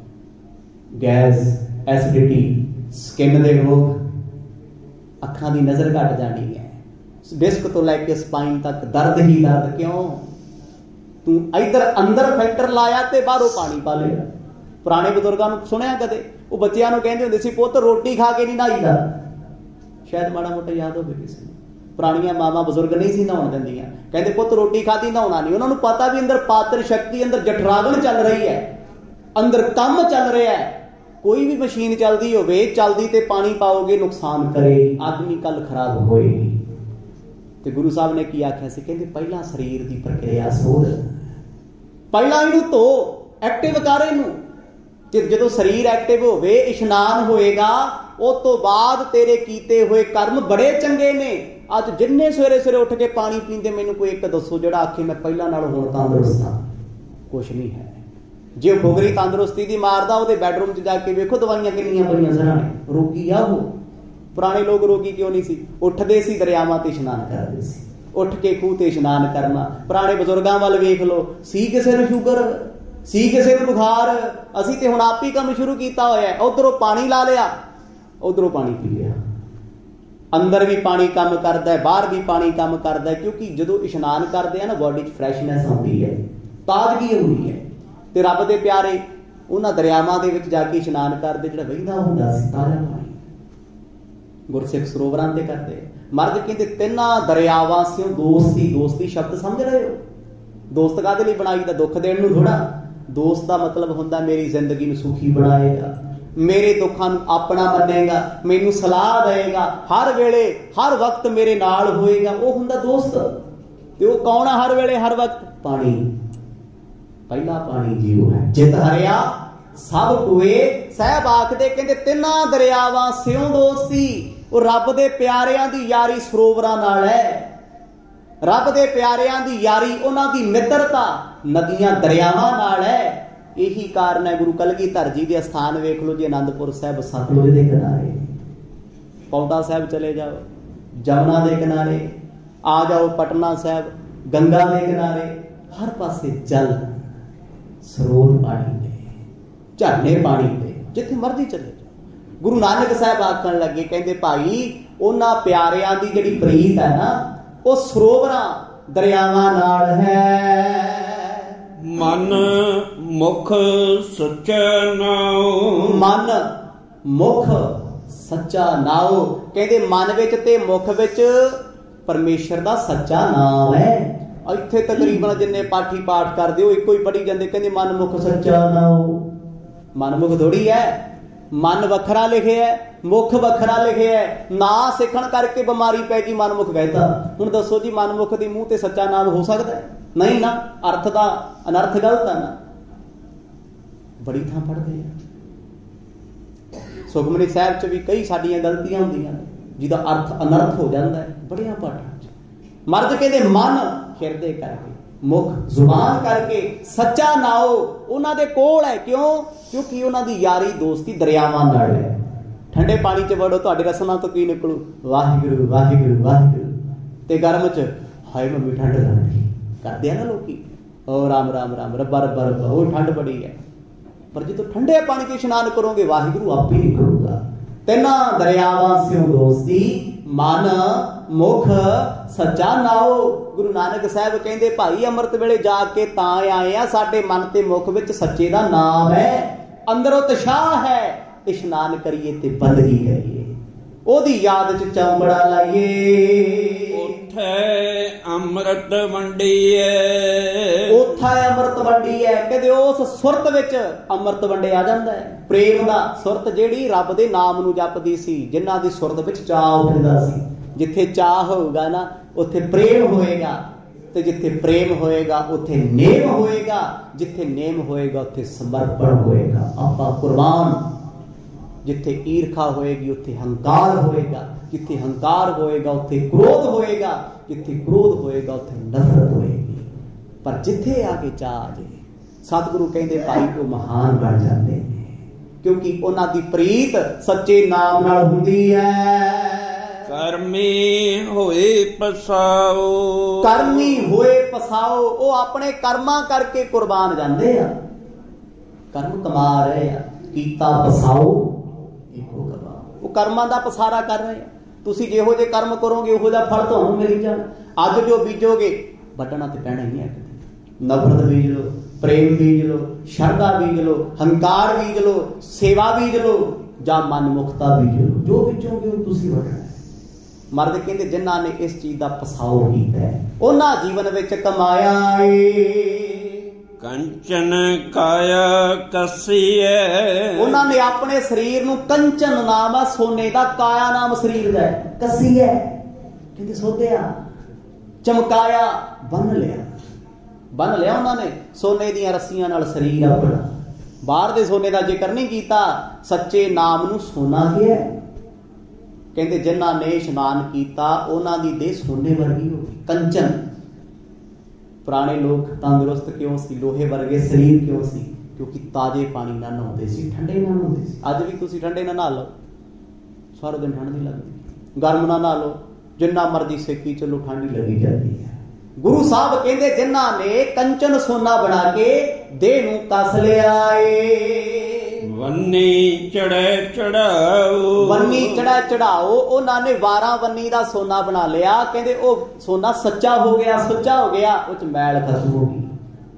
ਗੈਸ, ਐਸਿਡਿਟੀ, ਸਕਿਨ ਦੇ ਰੋਗ, ਅੱਖਾਂ ਦੀ ਨਜ਼ਰ ਘਟ ਜਾਣੀ ਹੈ, ਡਿਸਕ ਤੋਂ ਲੈ ਕੇ ਸਪਾਈਨ ਤੱਕ ਦਰਦ ਹੀ ਦਰਦ। ਕਿਉਂ? ਤੂੰ ਇੱਧਰ ਅੰਦਰ ਫਿਲਟਰ ਲਾਇਆ ਤੇ ਬਾਹਰੋਂ ਪਾਣੀ ਪਾ ਲਿਆ। ਪੁਰਾਣੇ ਬਜ਼ੁਰਗਾਂ ਨੂੰ ਸੁਣਿਆ ਕਦੇ? ਉਹ ਬੱਚਿਆਂ ਨੂੰ ਕਹਿੰਦੇ ਹੁੰਦੇ ਸੀ ਪੁੱਤ ਰੋਟੀ ਖਾ ਕੇ ਨਹੀਂ ਨਹਾਈਦਾ। ਸ਼ਾਇਦ ਮਾੜਾ ਮੋਟਾ ਯਾਦ ਹੋਵੇ ਕਿਸੇ ਨੂੰ। ਪੁਰਾਣੀਆਂ ਮਾਵਾਂ ਬਜ਼ੁਰਗ ਨਹੀਂ ਸੀ ਨਹਾਉਣ ਦਿੰਦੀਆਂ, ਕਹਿੰਦੇ ਪੁੱਤ ਰੋਟੀ ਖਾਧੀ ਨਹਾਉਣਾ ਨਹੀਂ। ਉਹਨਾਂ ਨੂੰ ਪਤਾ ਵੀ ਅੰਦਰ ਪਾਚਨ ਸ਼ਕਤੀ, ਅੰਦਰ ਜਠਰਾਗਨ ਚੱਲ ਰਹੀ ਹੈ, ਅੰਦਰ ਕੰਮ ਚੱਲ ਰਿਹਾ ਹੈ। ਕੋਈ ਵੀ ਮਸ਼ੀਨ ਚੱਲਦੀ ਹੋਵੇ, ਚੱਲਦੀ ਤੇ ਪਾਣੀ ਪਾਓਗੇ ਨੁਕਸਾਨ ਕਰੇਗੀ, ਆਦਮੀ ਕੱਲ ਖਰਾਬ ਹੋਏਗੀ। ਤੇ ਗੁਰੂ ਸਾਹਿਬ ਨੇ ਕੀ ਆਖਿਆ ਸੀ? ਕਹਿੰਦੇ ਪਹਿਲਾਂ ਸਰੀਰ ਦੀ ਪ੍ਰਕਿਰਿਆ ਸੋਧ, ਪਹਿਲਾਂ ਇਹਨੂੰ ਧੋ, ਐਕਟਿਵ ਕਰ ਇਹਨੂੰ। ਜਦੋਂ ਸਰੀਰ ਐਕਟਿਵ ਹੋਵੇ, ਇਸ਼ਨਾਨ ਹੋਏਗਾ, ਉਸ ਤੋਂ ਬਾਅਦ ਤੇਰੇ ਕੀਤੇ ਹੋਏ ਕਰਮ ਬੜੇ ਚੰਗੇ ਨੇ। ਅੱਜ ਜਿੰਨੇ ਸਵੇਰੇ ਸਵੇਰੇ ਉੱਠ ਕੇ ਪਾਣੀ ਪੀਂਦੇ, ਮੈਨੂੰ ਕੋਈ ਇੱਕ ਦੱਸੋ ਜਿਹੜਾ ਆਖੇ ਮੈਂ ਪਹਿਲਾਂ ਨਾਲੋਂ ਹੁਣ ਤੰਦਰੁਸਤ ਹਾਂ? ਕੁਛ ਨਹੀਂ ਹੈ। ਜੇ ਉਹ ਫੁਗਰੀ ਤੰਦਰੁਸਤੀ ਦੀ ਮਾਰਦਾ, ਉਹਦੇ ਬੈਡਰੂਮ 'ਚ ਜਾ ਕੇ ਵੇਖੋ ਦਵਾਈਆਂ ਕਿੰਨੀਆਂ ਪਈਆਂ ਸਰਾਣੇ। ਰੋਗੀ ਆ ਉਹ। ਪੁਰਾਣੇ ਲੋਕ ਰੋਗੀ ਕਿਉਂ ਨਹੀਂ ਸੀ? ਉੱਠਦੇ ਸੀ, ਦਰਿਆਵਾਂ ਤੇ ਇਸ਼ਨਾਨ ਕਰਦੇ ਸੀ, ਉੱਠ ਕੇ ਖੂਹ ਤੇ ਇਸ਼ਨਾਨ ਕਰਨਾ। ਪੁਰਾਣੇ ਬਜ਼ੁਰਗਾਂ ਵੱਲ ਵੇਖ ਲਓ, ਸੀ ਕਿਸੇ ਨੂੰ ਸ਼ੂਗਰ, ਸੀ ਕਿਸੇ ਨੂੰ ਬੁਖਾਰ। ਅਸੀਂ ਤੇ ਹੁਣ ਆਪ ਹੀ ਕੰਮ ਸ਼ੁਰੂ ਕੀਤਾ ਹੋਇਆ। ਉਧਰੋਂ ਪਾਣੀ ਲਾ ਲਿਆ, ਉਧਰੋਂ ਪਾਣੀ ਪੀ ਲਿਆ। ਅੰਦਰ ਵੀ ਪਾਣੀ ਕੰਮ ਕਰਦਾ ਹੈ, ਬਾਹਰ ਵੀ ਪਾਣੀ ਕੰਮ ਕਰਦਾ ਹੈ। ਕਿਉਂਕਿ ਜਦੋਂ ਇਸ਼ਨਾਨ ਕਰਦੇ ਆ ਨਾ, ਬੋਡੀ 'ਚ ਫਰੈਸ਼ਨੈਸ ਆਉਂਦੀ ਹੈ, ਤਾਜ਼ਗੀ ਹੁੰਦੀ ਹੈ। ਤੇ ਰੱਬ ਦੇ ਪਿਆਰੇ ਉਹਨਾਂ ਦਰਿਆਵਾਂ ਦੇ ਵਿੱਚ ਜਾ ਕੇ ਇਸ਼ਨਾਨ ਕਰਦੇ, ਜਿਹੜਾ ਵਹਿੰਦਾ ਹੁੰਦਾ ਸੀ ਤਾਜ਼ਾ ਪਾਣੀ, ਗੁਰਸਿੱਖ ਸਰੋਵਰਾਂ ਤੇ ਕਰਦੇ। ਮਰਦ ਕਹਿੰਦੇ ਤਿੰਨਾਂ ਦਰਿਆਵਾਂ ਸਿਓ ਦੋਸਤੀ। ਦੋਸਤੀ ਸ਼ਬਦ ਸਮਝ ਰਹੇ ਹੋ? ਦੋਸਤ ਕਾਹਦੇ ਲਈ ਬਣਾਈ ਦਾ? ਦੁੱਖ ਦੇਣ ਨੂੰ ਥੋੜਾ। ਦੋਸਤ ਦਾ ਮਤਲਬ ਹੁੰਦਾ ਮੇਰੀ ਜ਼ਿੰਦਗੀ ਨੂੰ ਸੁਖੀ ਬਣਾਏਗਾ, ਮੇਰੇ ਦੁੱਖਾਂ ਨੂੰ ਆਪਣਾ ਮੰਨੇਗਾ, ਮੈਨੂੰ ਸਲਾਹ ਦੇਏਗਾ, ਹਰ ਵੇਲੇ ਹਰ ਵਕਤ ਮੇਰੇ ਨਾਲ ਹੋਏਗਾ। ਉਹ ਹੁੰਦਾ ਦੋਸਤ। ਤੇ ਉਹ ਕੌਣ ਆ ਹਰ ਵੇਲੇ ਹਰ ਵਕਤ? ਪਾਣੀ। पहला पानी जीव है। जित हरिया सब कोए साहब आखदे कहंदे तिन्हां दरियावां सियों दोस्ती। ਉਹ ਰੱਬ ਦੇ ਪਿਆਰਿਆਂ ਦੀ ਯਾਰੀ ਸਰੋਵਰਾਂ ਨਾਲ ਹੈ। ਰੱਬ ਦੇ ਪਿਆਰਿਆਂ ਦੀ ਯਾਰੀ, ਉਹਨਾਂ ਦੀ ਮਿੱਤਰਤਾ ਨਦੀਆਂ ਦਰਿਆਵਾਂ ਨਾਲ ਹੈ। ਇਹੀ ਕਾਰਨ ਹੈ ਗੁਰੂ ਕਲਗੀਧਰ ਜੀ ਦੇ ਸਥਾਨ ਵੇਖ ਲਓ ਜੀ, ਅਨੰਦਪੁਰ ਸਾਹਿਬ ਸਤਲੁਜ ਦੇ ਕਿਨਾਰੇ, ਪੌਂਟਾ ਸਾਹਿਬ ਚਲੇ ਜਾਓ ਜਮਨਾ ਦੇ ਕਿਨਾਰੇ, ਆ ਜਾਓ ਪਟਨਾ ਸਾਹਿਬ ਗੰਗਾ ਦੇ ਕਿਨਾਰੇ, ਹਰ ਪਾਸੇ ਜਲ ਸਰੋਤ ਪਾਣੀ ਦੇ, ਝਰਨੇ ਪਾਣੀ ਦੇ, ਜਿੱਥੇ ਮਰਜ਼ੀ ਚਲੇ। ਗੁਰੂ ਨਾਨਕ ਸਾਹਿਬ ਆਖਣ ਲੱਗੇ ਕਹਿੰਦੇ ਭਾਈ ਉਹਨਾਂ ਪਿਆਰਿਆਂ ਦੀ ਜਿਹੜੀ ਪ੍ਰੀਤ ਹੈ ਨਾ ਉਹ ਸਰੋਵਰਾਂ ਦਰਿਆਵਾਂ ਨਾਲ ਹੈ। ਮਨ ਮੁਖ ਸੱਚਾ ਨਾਉ, ਮਨ ਮੁਖ ਸੱਚਾ ਨਾਉ ਕਹਿੰਦੇ ਮਨ ਵਿੱਚ ਤੇ ਮੁਖ ਵਿੱਚ ਪਰਮੇਸ਼ਰ ਦਾ ਸੱਚਾ ਨਾਮ ਹੈ। ਇੱਥੇ ਤਕਰੀਬਨ ਜਿੰਨੇ ਪਾਠੀ ਪਾਠ ਕਰਦੇ ਹੋ ਇੱਕੋ ਹੀ ਪੜ੍ਹੀ ਜਾਂਦੇ, ਕਹਿੰਦੇ ਮਨ ਮੁਖ ਸੱਚਾ ਨਾਉ। ਮਨ ਮੁਖ ਥੋੜੀ ਹੈ, ਮਨ ਵੱਖਰਾ ਲਿਖਿਆ ਮੁਖ ਵੱਖਰਾ ਲਿਖਿਆ। ਨਾ ਸਿੱਖਣ ਕਰਕੇ ਬਿਮਾਰੀ ਪੈ ਗਈ ਮਨਮੁਖ ਕਹਿਤਾ। ਹੁਣ ਦੱਸੋ ਜੀ ਮਨਮੁਖ ਦੀ ਮੂੰਹ ਤੇ ਸੱਚਾ ਨਾਮ ਹੋ ਸਕਦਾ? ਨਹੀਂ ਨਾ, ਅਰਥ ਦਾ ਅਨਰਥ ਗਲਤ ਹੈ ਨਾ। ਬੜੀ ਥਾਂ ਪੜ੍ਹਦੇ ਆ, ਸੁਖਮਨੀ ਸਾਹਿਬ ਚ ਵੀ ਕਈ ਸਾਡੀਆਂ ਗਲਤੀਆਂ ਹੁੰਦੀਆਂ ਨੇ ਜਿਹਦਾ ਅਰਥ ਅਨਰਥ ਹੋ ਜਾਂਦਾ ਹੈ ਬੜਿਆਂ ਪਾਠਾਂ ਚ। ਮਰਦ ਕਹਿੰਦੇ ਮਨ ਹਿਰਦੇ ਕਰਕੇ, ਮੁਖ ਜ਼ੁਬਾਨ ਕਰਕੇ, ਸੱਚਾ ਨਾਉ ਉਹਨਾਂ ਦੇ ਕੋਲ ਹੈ। ਕਿਉਂ? ਕਿਉਂਕਿ ਉਹਨਾਂ ਦੀ ਯਾਰੀ ਦੋਸਤੀ ਦਰਿਆਵਾਂ ਨਾਲ ਹੈ। ਠੰਡੇ ਪਾਣੀ ਚ ਵੜੋ ਤੁਹਾਡੇ ਰਸਨਾਂ ਤੋਂ ਕੀ ਨਿਕਲੂ? ਵਾਹਿਗੁਰੂ ਵਾਹਿਗੁਰੂ ਵਾਹਿਗੁਰੂ। ਤੇ ਗਰਮ ਚ ਹਾਏ ਮੰਮੀ ਠੰਡ ਲੱਗਦੀ ਕਰਦੇ ਆ ਨਾ ਲੋਕੀ, ਉਹ ਰਾਮ ਰਾਮ ਰਾਮ ਰੱਬਾ ਰੱਬਾ ਰੱਬਾ, ਉਹ ਠੰਡ ਬੜੀ ਹੈ। ਪਰ ਜਦੋਂ ਠੰਡੇ ਪਾਣੀ ਚ ਇਸ਼ਨਾਨ ਕਰੋਗੇ ਵਾਹਿਗੁਰੂ ਆਪੇ ਨਿਕਲੂਗਾ। ਤਿੰਨਾਂ ਦਰਿਆਵਾਂ ਸਿਓ ਦੋਸਤੀ, ਮਨ ਮੁਖ ਸੱਚਾ ਨਾਉ। ਗੁਰੂ ਨਾਨਕ ਸਾਹਿਬ ਕਹਿੰਦੇ ਭਾਈ ਅੰਮ੍ਰਿਤ ਵੇਲੇ ਜਾ ਕੇ ਤਾਂ ਆਏ ਆ, ਸਾਡੇ ਮਨ ਤੇ ਮੁਖ ਵਿੱਚ ਸੱਚੇ ਦਾ ਨਾਮ ਹੈ, ਅੰਦਰੋਂ ਉਤਸ਼ਾਹ ਹੈ। ਇਸ਼ਨਾਨ ਕਰੀਏ ਤੇ ਬੰਦਗੀ ਕਰੀਏ, ਉਹਦੀ ਯਾਦ ਚ ਚੌਂਬੜਾ ਲਾਈਏ। ਉੱਥੇ ਅੰਮ੍ਰਿਤ ਵੰਡੀਏ, ਉੱਥੇ ਅੰਮ੍ਰਿਤ ਵੰਡੀਏ। ਕਹਿੰਦੇ ਉਸ ਸੁਰਤ ਵਿੱਚ ਅੰਮ੍ਰਿਤ ਵੰਡਿਆ ਜਾਂਦਾ ਹੈ। ਪ੍ਰੇਮ ਦਾ ਸੁਰਤ ਜਿਹੜੀ ਰੱਬ ਦੇ ਨਾਮ ਨੂੰ ਜਪਦੀ ਸੀ, ਜਿਨ੍ਹਾਂ ਦੀ ਸੁਰਤ ਵਿੱਚ ਚਾਅ ਉੱਠਦਾ ਸੀ। ਜਿੱਥੇ ਚਾਅ ਹੋਊਗਾ ਨਾ ਉੱਥੇ ਪ੍ਰੇਮ ਹੋਏਗਾ, ਤੇ ਜਿੱਥੇ ਪ੍ਰੇਮ ਹੋਏਗਾ ਉੱਥੇ ਨੇਮ ਹੋਏਗਾ, ਜਿੱਥੇ ਨੇਮ ਹੋਏਗਾ ਉੱਥੇ ਸਮਰਪਣ ਹੋਏਗਾ, ਆਪਾਂ ਕੁਰਬਾਨ। ਜਿੱਥੇ ਈਰਖਾ ਹੋਏਗੀ ਉੱਥੇ ਹੰਕਾਰ ਹੋਏਗਾ, ਜਿੱਥੇ ਹੰਕਾਰ ਹੋਏਗਾ ਉੱਥੇ ਕ੍ਰੋਧ ਹੋਏਗਾ, ਜਿੱਥੇ ਕ੍ਰੋਧ ਹੋਏਗਾ ਉੱਥੇ ਨਫ਼ਰਤ ਹੋਏਗੀ। ਪਰ ਜਿੱਥੇ ਆ ਕੇ ਚਾਹ ਆ ਜਾਏ, ਸਤਿਗੁਰੂ ਕਹਿੰਦੇ ਭਾਈ ਉਹ ਮਹਾਨ ਬਣ ਜਾਂਦੇ ਨੇ, ਕਿਉਂਕਿ ਉਹਨਾਂ ਦੀ ਪ੍ਰੀਤ ਸੱਚੇ ਨਾਮ ਨਾਲ ਹੁੰਦੀ ਹੈ। ਕਰਮੀ ਹੋਏ ਪਸਾਓ, ਕਰਮੀ ਹੋਏ ਪਸਾਓ, ਉਹ ਆਪਣੇ ਕਰਮਾਂ ਕਰਕੇ ਕੁਰਬਾਨ ਜਾਂਦੇ ਆ। ਕਰਮ ਕਮਾ ਰਹੇ ਆ, ਕੀਤਾ ਪਸਾਓ ਇੱਕੋ ਕਮਾ। ਉਹ ਕਰਮਾਂ ਦਾ ਪਸਾਰਾ ਕਰ ਰਹੇ ਆ। ਤੁਸੀਂ ਜਿਹੋ ਜਿਹੇ ਕਰਮ ਕਰੋਗੇ ਉਹੋ ਜਿਹਾ ਫਲ ਤੁਹਾਨੂੰ ਮਿਲ ਜਾਣਾ। ਅੱਜ ਜੋ ਬੀਜੋਗੇ ਵੱਢਣਾ ਤੇ ਪੈਣਾ ਹੀ ਹੈ। ਨਫ਼ਰਤ ਬੀਜ ਲਓ, ਪ੍ਰੇਮ ਬੀਜ ਲਓ, ਸ਼ਰਧਾ ਬੀਜ ਲਓ, ਹੰਕਾਰ ਬੀਜ ਲਓ, ਸੇਵਾ ਬੀਜ ਲਓ, ਜਾਂ ਮਨਮੁਖਤਾ ਬੀਜ ਲਓ। ਜੋ ਬੀਜੋਗੇ ਉਹ ਤੁਸੀਂ ਵੱਢਣਾ। ਮਰਦ ਕਹਿੰਦੇ ਜਿਨ੍ਹਾਂ ਨੇ ਇਸ ਚੀਜ਼ ਦਾ ਪਸਾਓ ਕੀਤਾ ਉਹਨਾਂ ਜੀਵਨ ਵਿੱਚ ਕਮਾਇਆ ਏ। ਕੰਚਨ ਕਾਇਆ ਕਸੀਏ, ਉਹਨਾਂ ਨੇ ਆਪਣੇ ਸਰੀਰ ਨੂੰ, ਕੰਚਨ ਨਾਮ ਆ ਸੋਨੇ ਦਾ, ਕਾਇਆ ਨਾਮ ਸਰੀਰ ਦਾ, ਕਸੀਏ ਕਹਿੰਦੇ ਸੋਧਿਆ, ਚਮਕਾਇਆ, ਬੰਨ ਲਿਆ। ਬੰਨ ਲਿਆ ਉਹਨਾਂ ਨੇ ਸੋਨੇ ਦੀਆਂ ਰੱਸੀਆਂ ਨਾਲ ਸਰੀਰ ਆਪਣਾ। ਬਾਹਰ ਦੇ ਸੋਨੇ ਦਾ ਜ਼ਿਕਰ ਨਹੀਂ ਕੀਤਾ, ਸੱਚੇ ਨਾਮ ਨੂੰ ਸੋਨਾ ਕਿਹਾ। ਕਹਿੰਦੇ ਜਿਨ੍ਹਾਂ ਨੇ ਇਸ਼ਨਾਨ ਕੀਤਾ ਉਹਨਾਂ ਦੀ ਦੇਹ ਸੋਨੇ ਵਰਗੀ ਹੋ ਗਈ, ਕੰਚਨ। ਪੁਰਾਣੇ ਲੋਕ ਤੰਦਰੁਸਤ ਕਿਉਂ ਸੀ? ਲੋਹੇ ਵਰਗੇ ਸਰੀਰ ਕਿਉਂ ਸੀ? ਕਿਉਂਕਿ ਤਾਜ਼ੇ ਪਾਣੀ ਨਾਲ ਨਹਾਉਂਦੇ ਸੀ, ਠੰਡੇ ਨਾਲ ਨਹਾਉਂਦੇ ਸੀ। ਅੱਜ ਵੀ ਤੁਸੀਂ ਠੰਡੇ ਨਾਲ ਨਹਾ ਲਓ, ਸਾਰਾ ਦਿਨ ਠੰਡ ਨਹੀਂ ਲੱਗਦੀ। ਗਰਮ ਨਾਲ ਨਹਾ ਲਓ, ਜਿੰਨਾ ਮਰਜ਼ੀ ਸੇਕੀ ਚਲੋ ਠੰਡ ਹੀ ਲੱਗੀ ਜਾਂਦੀ ਹੈ। ਗੁਰੂ ਸਾਹਿਬ ਕਹਿੰਦੇ ਜਿਨ੍ਹਾਂ ਨੇ ਕੰਚਨ ਸੋਨਾ ਬਣਾ ਕੇ ਦੇਹ ਨੂੰ ਕੱਸ ਲਿਆ ਏ। ਵੰਨੀ ਚੜ੍ਹੇ ਚੜਾਓ, ਵੰਨੀ ਚੜ੍ਹੇ ਚੜਾਓ, ਉਹਨਾਂ ਨੇ 12 ਵੰਨੀ ਦਾ ਸੋਨਾ ਬਣਾ ਲਿਆ। ਕਹਿੰਦੇ ਉਹ ਸੋਨਾ ਸੱਚਾ ਹੋ ਗਿਆ, ਸੁੱਚਾ ਹੋ ਗਿਆ, ਉਹ ਚ ਮੈਲ ਖਤਮ ਹੋ ਗਈ।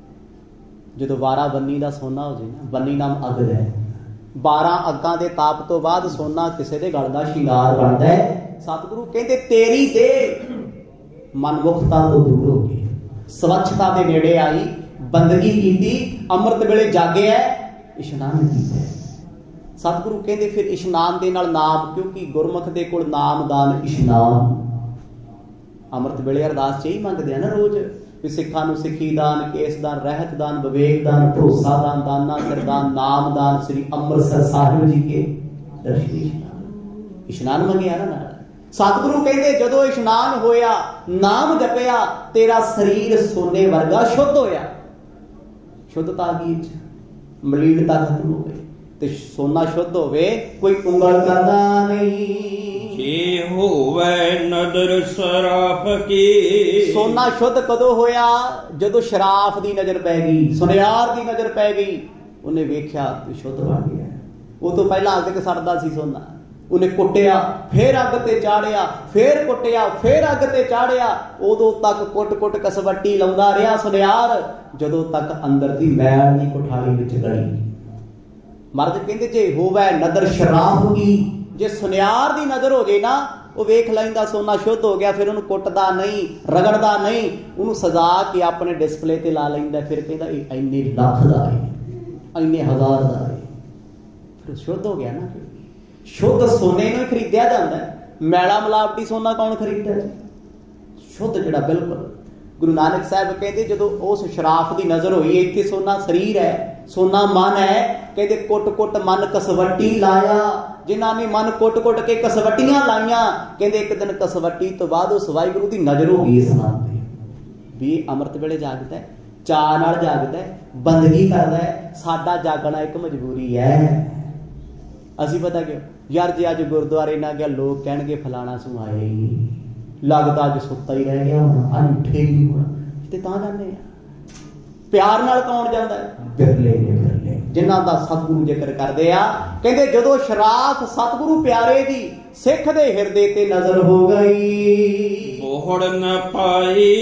ਜਦੋਂ 12 ਵੰਨੀ ਦਾ ਸੋਨਾ ਹੋ ਜਾਏ ਨਾ, ਵੰਨੀ ਨਾਮ ਅੱਗ ਹੈ, 12 ਅੱਗਾਂ ਦੇ ਤਾਪ ਤੋਂ ਬਾਅਦ ਸੋਨਾ ਕਿਸੇ ਦੇ ਗਲ ਦਾ ਸ਼ਿੰਗਾਰ ਬਣਦਾ ਹੈ। ਸਤਿਗੁਰੂ ਕਹਿੰਦੇ ਤੇਰੀ ਦੇਹ ਮਨਮੁਖਤਾ ਤੋਂ ਦੂਰ ਹੋ ਗਈ, ਸਵੱਛਤਾ ਦੇ ਨੇੜੇ ਆਈ, ਬੰਦਗੀ ਕੀਤੀ, ਅੰਮ੍ਰਿਤ ਵੇਲੇ ਜਾਗਿਆ, ਇਸ਼ਨਾਨ ਕੀਤਾ। ਸਤਿਗੁਰੂ ਕਹਿੰਦੇ ਫਿਰ ਇਸ਼ਨਾਨ ਦੇ ਨਾਲ ਨਾਮ, ਕਿਉਂਕਿ ਗੁਰਮੁਖ ਦੇ ਕੋਲ ਨਾਮ ਦਾਨ ਇਸ਼ਨਾਨ। ਅੰਮ੍ਰਿਤ ਵੇਲੇ ਅਰਦਾਸ ਚ ਹੀ ਮੰਗਦੇ ਆ ਨਾ ਰੋਜ਼, ਵੀ ਸਿੱਖਾਂ ਨੂੰ ਸਿੱਖੀ ਦਾਨ, ਕੇਸ ਦਾਨ, ਰਹਿਤ ਦਾਨ, ਵਿਵੇਕ ਦਾਨ, ਭਰੋਸਾ ਦਾਨ, ਦਾਨਾ ਸਰਦਾਨ, ਨਾਮ ਦਾਨ, ਸ੍ਰੀ ਅੰਮ੍ਰਿਤਸਰ ਸਾਹਿਬ ਜੀ ਕੇ ਦਰਸ਼ਨੀ ਇਸ਼ਨਾਨ ਮੰਗਿਆ ਨਾ ਨਾਲ। ਸਤਿਗੁਰੂ ਕਹਿੰਦੇ ਜਦੋਂ ਇਸ਼ਨਾਨ ਹੋਇਆ, ਨਾਮ ਜਪਿਆ, ਤੇਰਾ ਸਰੀਰ ਸੋਨੇ ਵਰਗਾ ਸ਼ੁੱਧ ਹੋਇਆ। ਸ਼ੁੱਧਤਾ ਆ ਗਈ, ਮਲੀਨਤਾ ਖਤਮ ਹੋ ਗਈ। ਤੇ ਸੋਨਾ ਸ਼ੁੱਧ ਹੋਵੇ, ਕੋਈ ਉਂਗਲ ਕਰਦਾ ਨਹੀਂ। ਜੇ ਹੋਵੇ ਨਦਰ ਸਰਾਫ ਕੀ। ਸੋਨਾ ਸ਼ੁੱਧ ਕਦੋਂ ਹੋਇਆ? ਜਦੋਂ ਸ਼ਰਾਫ ਦੀ ਨਜ਼ਰ ਪੈ ਗਈ, ਸੁਨਿਆਰ ਦੀ ਨਜ਼ਰ ਪੈ ਗਈ। ਉਹਨੇ ਵੇਖਿਆ ਤੇ ਸ਼ੁੱਧ ਬਣ ਗਿਆ। ਉਹ ਤੋਂ ਪਹਿਲਾਂ ਅੱਗ ਤੇ ਸੜਦਾ ਸੀ ਸੋਨਾ, ਉਹਨੇ ਕੁੱਟਿਆ, ਫੇਰ ਅੱਗ ਤੇ ਚਾੜਿਆ, ਫੇਰ ਕੁੱਟਿਆ, ਫੇਰ ਅੱਗ ਤੇ ਚਾੜਿਆ। ਉਦੋਂ ਤੱਕ ਕੁੱਟ-ਕੁੱਟ ਕਸਵੱਟੀ ਲਾਉਂਦਾ ਰਿਹਾ ਸੁਨਿਆਰ, ਜਦੋਂ ਤੱਕ ਅੰਦਰ ਦੀ ਮੈਲ ਨਹੀਂ ਕੁਠਾਲੀ ਵਿੱਚ ਗਲੀ। ਮਰਦ ਕਹਿੰਦੇ ਜੇ ਹੋਵੇ ਨਦਰ ਸ਼ਰਾਫ ਕੀ, ਜੇ ਸੁਨਿਆਰ ਦੀ ਨਜ਼ਰ ਹੋ ਜੇ ਨਾ, ਉਹ ਵੇਖ ਲੈਂਦਾ ਸੋਨਾ ਸ਼ੁੱਧ ਹੋ ਗਿਆ, ਫਿਰ ਉਹਨੂੰ ਕੁੱਟਦਾ ਨਹੀਂ, ਰਗੜਦਾ ਨਹੀਂ, ਉਹਨੂੰ ਸਜਾ ਕੇ ਆਪਣੇ ਡਿਸਪਲੇ ਤੇ ਲਾ ਲੈਂਦਾ। ਫਿਰ ਕਹਿੰਦਾ ਇਹ ਇੰਨੇ ਲੱਖ ਦਾ ਹੈ, ਇੰਨੇ ਹਜ਼ਾਰ ਦਾ ਹੈ, ਫਿਰ ਸ਼ੁੱਧ ਹੋ ਗਿਆ ਨਾ। ਸ਼ੁੱਧ ਸੋਨੇ ਨੂੰ ਹੀ ਖਰੀਦਿਆ ਜਾਂਦਾ। ਮੈਲਾ ਮਿਲਾਵਟੀ ਸੋਨਾ ਕੌਣ ਖਰੀਦਦਾ? ਸ਼ੁੱਧ ਜਿਹੜਾ ਬਿਲਕੁਲ। ਗੁਰੂ ਨਾਨਕ ਸਾਹਿਬ ਕਹਿੰਦੇ ਜਦੋਂ ਉਸ ਸ਼ਰਾਫ ਦੀ ਨਜ਼ਰ ਹੋਈ, ਇੱਥੇ ਸੋਨਾ ਸਰੀਰ ਹੈ, ਸੋਨਾ ਮਨ ਹੈ। ਕਹਿੰਦੇ ਕੁੱਟ-ਕੁੱਟ ਮਨ ਕਸਵੱਟੀ ਲਾਇਆ। ਜਿਨ੍ਹਾਂ ਨੇ ਮਨ ਕੁੱਟ-ਕੁੱਟ ਕੇ ਕਸਵੱਟੀਆਂ ਲਾਈਆਂ, ਕਹਿੰਦੇ ਇੱਕ ਦਿਨ ਕਸਵੱਟੀ ਤੋਂ ਬਾਅਦ ਉਸ ਵਾਹਿਗੁਰੂ ਦੀ ਨਜ਼ਰ ਹੋ ਗਈ ਇਸ ਮਨ ਤੇ ਵੀ ਅੰਮ੍ਰਿਤ ਵੇਲੇ ਜਾਗਦਾ, ਚਾਅ ਨਾਲ ਜਾਗਦਾ, ਬੰਦਗੀ ਕਰਦਾ। ਸਾਡਾ ਜਾਗਣਾ ਇੱਕ ਮਜਬੂਰੀ ਹੈ। ਅਸੀਂ ਪਤਾ ਕਿਉਂ ਯਾਰ, ਜੇ ਅੱਜ ਗੁਰਦੁਆਰੇ ਨਾ ਗਿਆ, ਲੋਕ ਕਹਿਣਗੇ ਫਲਾਣਾ ਸੁਆਇਆ ਹੀ ਨਹੀਂ, ਲੱਗਦਾ ਅੱਜ ਸੁੱਤਾ ਹੀ ਰਹਿ ਗਿਆ, ਹੁਣ ਅੱਜ ਉੱਠੇ ਹੀ ਨਹੀਂ ਹੋਣਾ। ਤੇ ਤਾਂ ਜਾਂਦੇ ਆ। ਪਿਆਰ ਨਾਲ ਕੌਣ ਜਾਂਦਾ? ਬਿਰਲੇ ਨੇ, ਬਿਰਲੇ ਜਿਨ੍ਹਾਂ ਦਾ ਸਤਿਗੁਰੂ ਜ਼ਿਕਰ ਕਰਦੇ ਆ। ਕਹਿੰਦੇ ਜਦੋਂ ਸ਼ਰਾਫ ਸਤਿਗੁਰੂ ਪਿਆਰੇ ਦੀ ਸਿੱਖ ਦੇ ਹਿਰਦੇ ਤੇ ਨਜ਼ਰ ਹੋ ਗਈ, ਬਹੁੜ ਨਾ ਪਾਈ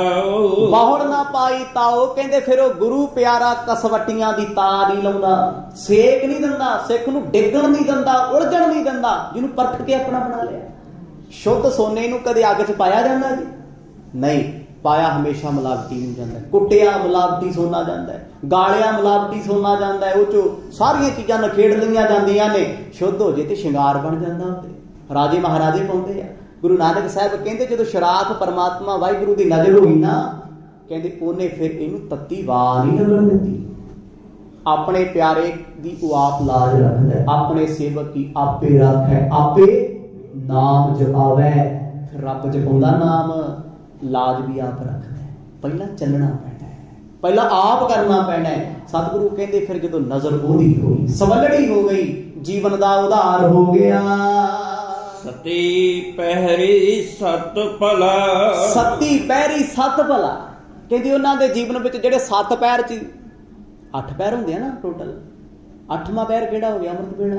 ਤਾਓ। ਕਹਿੰਦੇ ਫਿਰ ਉਹ ਗੁਰੂ ਪਿਆਰਾ ਕਸਵੱਟੀਆਂ ਦੀ ਤਾਰ ਨਹੀਂ ਲਾਉਂਦਾ, ਸੇਕ ਨਹੀਂ ਦਿੰਦਾ, ਸਿੱਖ ਨੂੰ ਡਿੱਗਣ ਨਹੀਂ ਦਿੰਦਾ, ਉਲਝਣ ਨਹੀਂ ਦਿੰਦਾ, ਜਿਹਨੂੰ ਪਰਖ ਕੇ ਆਪਣਾ ਬਣਾ ਲਿਆ। ਸ਼ੁੱਧ ਸੋਨੇ ਨੂੰ ਕਦੇ ਅੱਗ 'ਚ ਪਾਇਆ ਜਾਂਦਾ ਜੀ? ਨਹੀਂ ਪਾਇਆ, ਹਮੇਸ਼ਾ ਮਿਲਾਵਟੀ ਨੂੰ ਜਾਂਦਾ। ਕੁੱਟਿਆ ਮਿਲਾਵਟੀ ਸੋਨਾ ਜਾਂਦਾ, ਗਾਲਿਆ ਮਿਲਾਵਟੀ ਸੋਨਾ ਜਾਂਦਾ। ਉਹ 'ਚੋਂ ਸਾਰੀਆਂ ਚੀਜ਼ਾਂ ਨਖੇੜ ਲਈਆਂ ਜਾਂਦੀਆਂ ਨੇ। ਸ਼ੁੱਧ ਹੋ ਜੇ ਤੇ ਸ਼ਿੰਗਾਰ ਬਣ ਜਾਂਦਾ। ਉੱਤੇ ਰਾਜੇ ਮਹਾਰਾਜੇ ਪਾਉਂਦੇ ਆ। ਗੁਰੂ ਨਾਨਕ ਸਾਹਿਬ ਕਹਿੰਦੇ ਜਦੋਂ ਸ਼ਰਾਫ ਪਰਮਾਤਮਾ ਵਾਹਿਗੁਰੂ ਦੀ ਨਜ਼ਰ ਹੋਈ ਨਾ, ਕਹਿੰਦੇ ਉਹਨੇ ਫਿਰ ਇਹਨੂੰ ਤੱਤੀ ਵਾਹ ਨਹੀਂ ਲੱਗਣ ਦਿੱਤੀ। ਆਪਣੇ ਪਿਆਰੇ ਦੀ ਉਹ ਆਪ ਲਾਜ ਰੱਖਦਾ, ਆਪਣੇ ਸੇਵਕ ਦੀ ਆਪੇ ਰੱਖੈ, ਆਪੇ ਨਾਮ ਜਪਾਵੈ। ਫਿਰ ਰੱਬ ਜਪਾਉਂਦਾ ਨਾਮ, ਲਾਜ ਵੀ ਆਪ ਰੱਖਦਾ। ਪਹਿਲਾਂ ਚੱਲਣਾ ਪੈਣਾ, ਪਹਿਲਾਂ ਆਪ ਕਰਨਾ ਪੈਣਾ। ਸਤਿਗੁਰੂ ਕਹਿੰਦੇ ਫਿਰ ਜਦੋਂ ਨਜ਼ਰ ਉਹਦੀ ਹੋਈ, ਸਵਲੜੀ ਹੋ ਗਈ, ਜੀਵਨ ਦਾ ਉਧਾਰ ਹੋ ਗਿਆ। ਸਤੀ ਪਹਿਰੀ ਸਤ ਭਲਾ, ਸਤੀ ਪਹਿਰੀ ਸਤ ਭਲਾ। ਕਹਿੰਦੇ ਉਹਨਾਂ ਦੇ ਜੀਵਨ ਵਿੱਚ ਜਿਹੜੇ 7 ਪਹਿਰ ਚ 8 ਪਹਿਰ ਹੁੰਦੇ ਆ ਨਾ ਟੋਟਲ, 8ਵਾਂ ਪਹਿਰ ਕਿਹੜਾ ਹੋ ਗਿਆ? ਅੰਮ੍ਰਿਤ ਵੇਲਾ।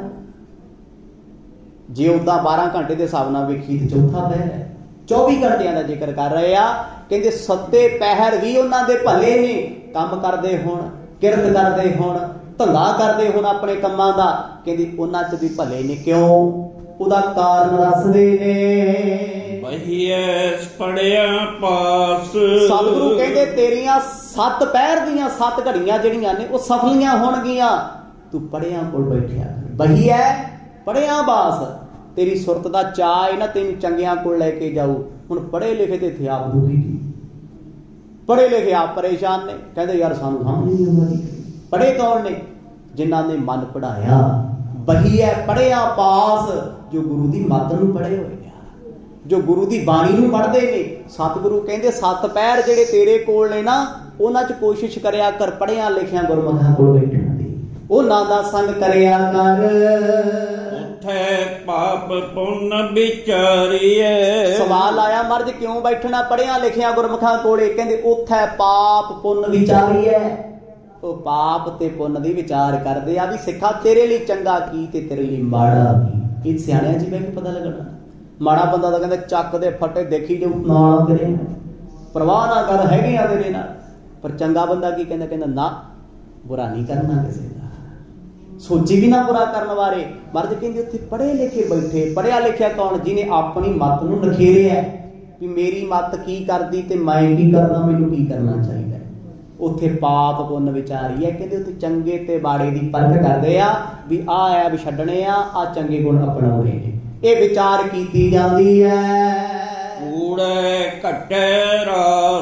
ਜੇ ਉਦਾਂ 12 ਘੰਟੇ ਦੇ ਹਿਸਾਬ ਨਾਲ ਵੇਖੀ ਤੇ ਚੌਥਾ ਪਹਿਰ ਹੈ। 24 ਘੰਟਿਆਂ ਦਾ ਜ਼ਿਕਰ ਕਰ ਰਹੇ ਆ। ਕਹਿੰਦੇ 7 ਪਹਿਰ ਵੀ ਉਹਨਾਂ ਦੇ ਭਲੇ ਨੇ। ਕੰਮ ਕਰਦੇ ਹੋਣ, ਕਿਰਤ ਕਰਦੇ ਹੋਣ, ਧੰਦਾ ਕਰਦੇ ਹੋਣ ਆਪਣੇ ਕੰਮਾਂ ਦਾ, ਕਹਿੰਦੇ ਉਹਨਾਂ 'ਚ ਵੀ ਭਲੇ ਨੇ। ਕਿਉਂ? ਉਹਦਾ ਕਾਰਨ ਦੱਸਦੇ ਨੇ। ਬਹੀਐ ਪੜਿਆ ਪਾਸ। ਸਤਿਗੁਰੂ ਕਹਿੰਦੇ ਤੇਰੀਆਂ 7 ਪਹਿਰ ਦੀਆਂ 7 ਘੜੀਆਂ ਜਿਹੜੀਆਂ ਨੇ ਉਹ ਸਫਲੀਆਂ ਹੋਣਗੀਆਂ। ਤੂੰ ਪੜਿਆ ਕੋਲ ਬੈਠਿਆ। ਬਹੀਐ ਪੜਿਆ ਬਾਸ। ਤੇਰੀ ਸੁਰਤ ਦਾ ਚਾਅ ਹੈ ਨਾ, ਤੈਨੂੰ ਚੰਗਿਆਂ ਕੋਲ ਲੈ ਕੇ ਜਾਊ। ਹੁਣ ਪੜ੍ਹੇ ਲਿਖੇ ਤੇ ਇੱਥੇ ਆਪ ਦੁਖੀ ਜੀ, ਪੜ੍ਹੇ ਲਿਖੇ ਆਪ ਪਰੇਸ਼ਾਨ ਨੇ। ਕਹਿੰਦੇ ਯਾਰ ਸਾਨੂੰ ਸਮਝ ਨਹੀਂ ਆਉਂਦੀ। ਪੜ੍ਹੇ ਕੌਣ ਨੇ? ਜਿਨ੍ਹਾਂ ਨੇ ਮਨ ਪੜ੍ਹਾਇਆ। ਬਹੀ ਹੈ ਪੜ੍ਹਿਆ ਪਾਸ, ਜੋ ਗੁਰੂ ਦੀ ਮੱਤ ਨੂੰ ਪੜ੍ਹੇ ਹੋਏ ਆ, ਜੋ ਗੁਰੂ ਦੀ ਬਾਣੀ ਨੂੰ ਪੜ੍ਹਦੇ ਨੇ। ਸਤਿਗੁਰੂ ਕਹਿੰਦੇ 7 ਪਹਿਰ ਜਿਹੜੇ ਤੇਰੇ ਕੋਲ ਨੇ ਨਾ, ਉਹਨਾਂ 'ਚ ਕੋਸ਼ਿਸ਼ ਕਰਿਆ ਕਰ ਪੜ੍ਹਿਆਂ ਲਿਖਿਆਂ ਗੁਰਮੁਖਾਂ ਕੋਲ ਬੈਠਣ ਦੀ। ਉਹਨਾਂ ਦਾ ਸੰਗ ਕਰਿਆ ਕਰ। ਪਾਪ ਪੁੰਨ ਵਿਚਾਰੀਏ। ਸਵਾਲ ਆਇਆ ਮਰਜ ਕਿਉਂ ਬੈਠਣਾ ਪੜ੍ਹਿਆਂ ਲਿਖਿਆਂ ਗੁਰਮੁਖਾਂ ਕੋਲੇ? ਕਹਿੰਦੇ ਉੱਥੇ ਪਾਪ ਪੁੰਨ ਵਿਚਾਰੀਏ। ਉਹ ਪਾਪ ਤੇ ਪੁੰਨ ਦੀ ਵਿਚਾਰ ਕਰਦੇ ਆ ਵੀ ਸਿੱਖਾ ਤੇਰੇ ਲਈ ਚੰਗਾ ਕੀ ਤੇ ਤੇਰੇ ਲਈ ਮਾੜਾ ਕੀ। ਇਹ ਸਿਆਣਿਆਂ ਜੀ ਬੈਠ ਪਤਾ ਲੱਗਣਾ। ਮਾੜਾ ਬੰਦਾ ਤਾਂ ਕਹਿੰਦਾ ਚੱਕ ਦੇ ਫੱਟੇ ਦੇਖੀ ਜੋ ਨਾਲ ਤੇਰੇ, ਪਰਵਾਹ ਨਾ ਕਰ, ਹੈਗੇ ਆ ਤੇਰੇ ਨਾਲ। ਪਰ ਚੰਗਾ ਬੰਦਾ ਕੀ ਕਹਿੰਦਾ? ਕਹਿੰਦਾ ਨਾ, ਬੁਰਾ ਨਹੀਂ ਕਰਨਾ ਕਿਸੇ ਦਾ, ਸੋਚੀ ਵੀ ਨਾ ਬੁਰਾ ਕਰਨ ਬਾਰੇ। ਮਰਦ ਕਹਿੰਦੇ ਉੱਥੇ ਪੜ੍ਹੇ ਲਿਖੇ ਬੈਠੇ। ਪੜ੍ਹਿਆ ਲਿਖਿਆ ਕੌਣ? ਜਿਹਨੇ ਆਪਣੀ ਮੱਤ ਨੂੰ ਨਖੇਰਿਆ ਵੀ ਮੇਰੀ ਮੱਤ ਕੀ ਕਰਦੀ ਤੇ ਮੈਂ ਕੀ ਕਰਦਾ, ਮੈਨੂੰ ਕੀ ਕਰਨਾ ਚਾਹੀਦਾ। ਉੱਥੇ ਪਾਪ ਪੁੰਨ ਵਿਚਾਰੀ ਹੈ। ਕਹਿੰਦੇ ਉੱਥੇ ਚੰਗੇ ਤੇ ਮਾੜੇ ਦੀ ਪਰਖ ਕਰਦੇ ਆ ਵੀ ਆਹ ਐਬ ਛੱਡਣੇ ਆ, ਆਹ ਚੰਗੇ ਗੁਣ ਅਪਣਾਉਣੇ ਨੇ। ਇਹ ਵਿਚਾਰ ਕੀਤੀ ਜਾਂਦੀ ਹੈ। ਕੂੜੇ ਘਟੇ ਰਾਸ।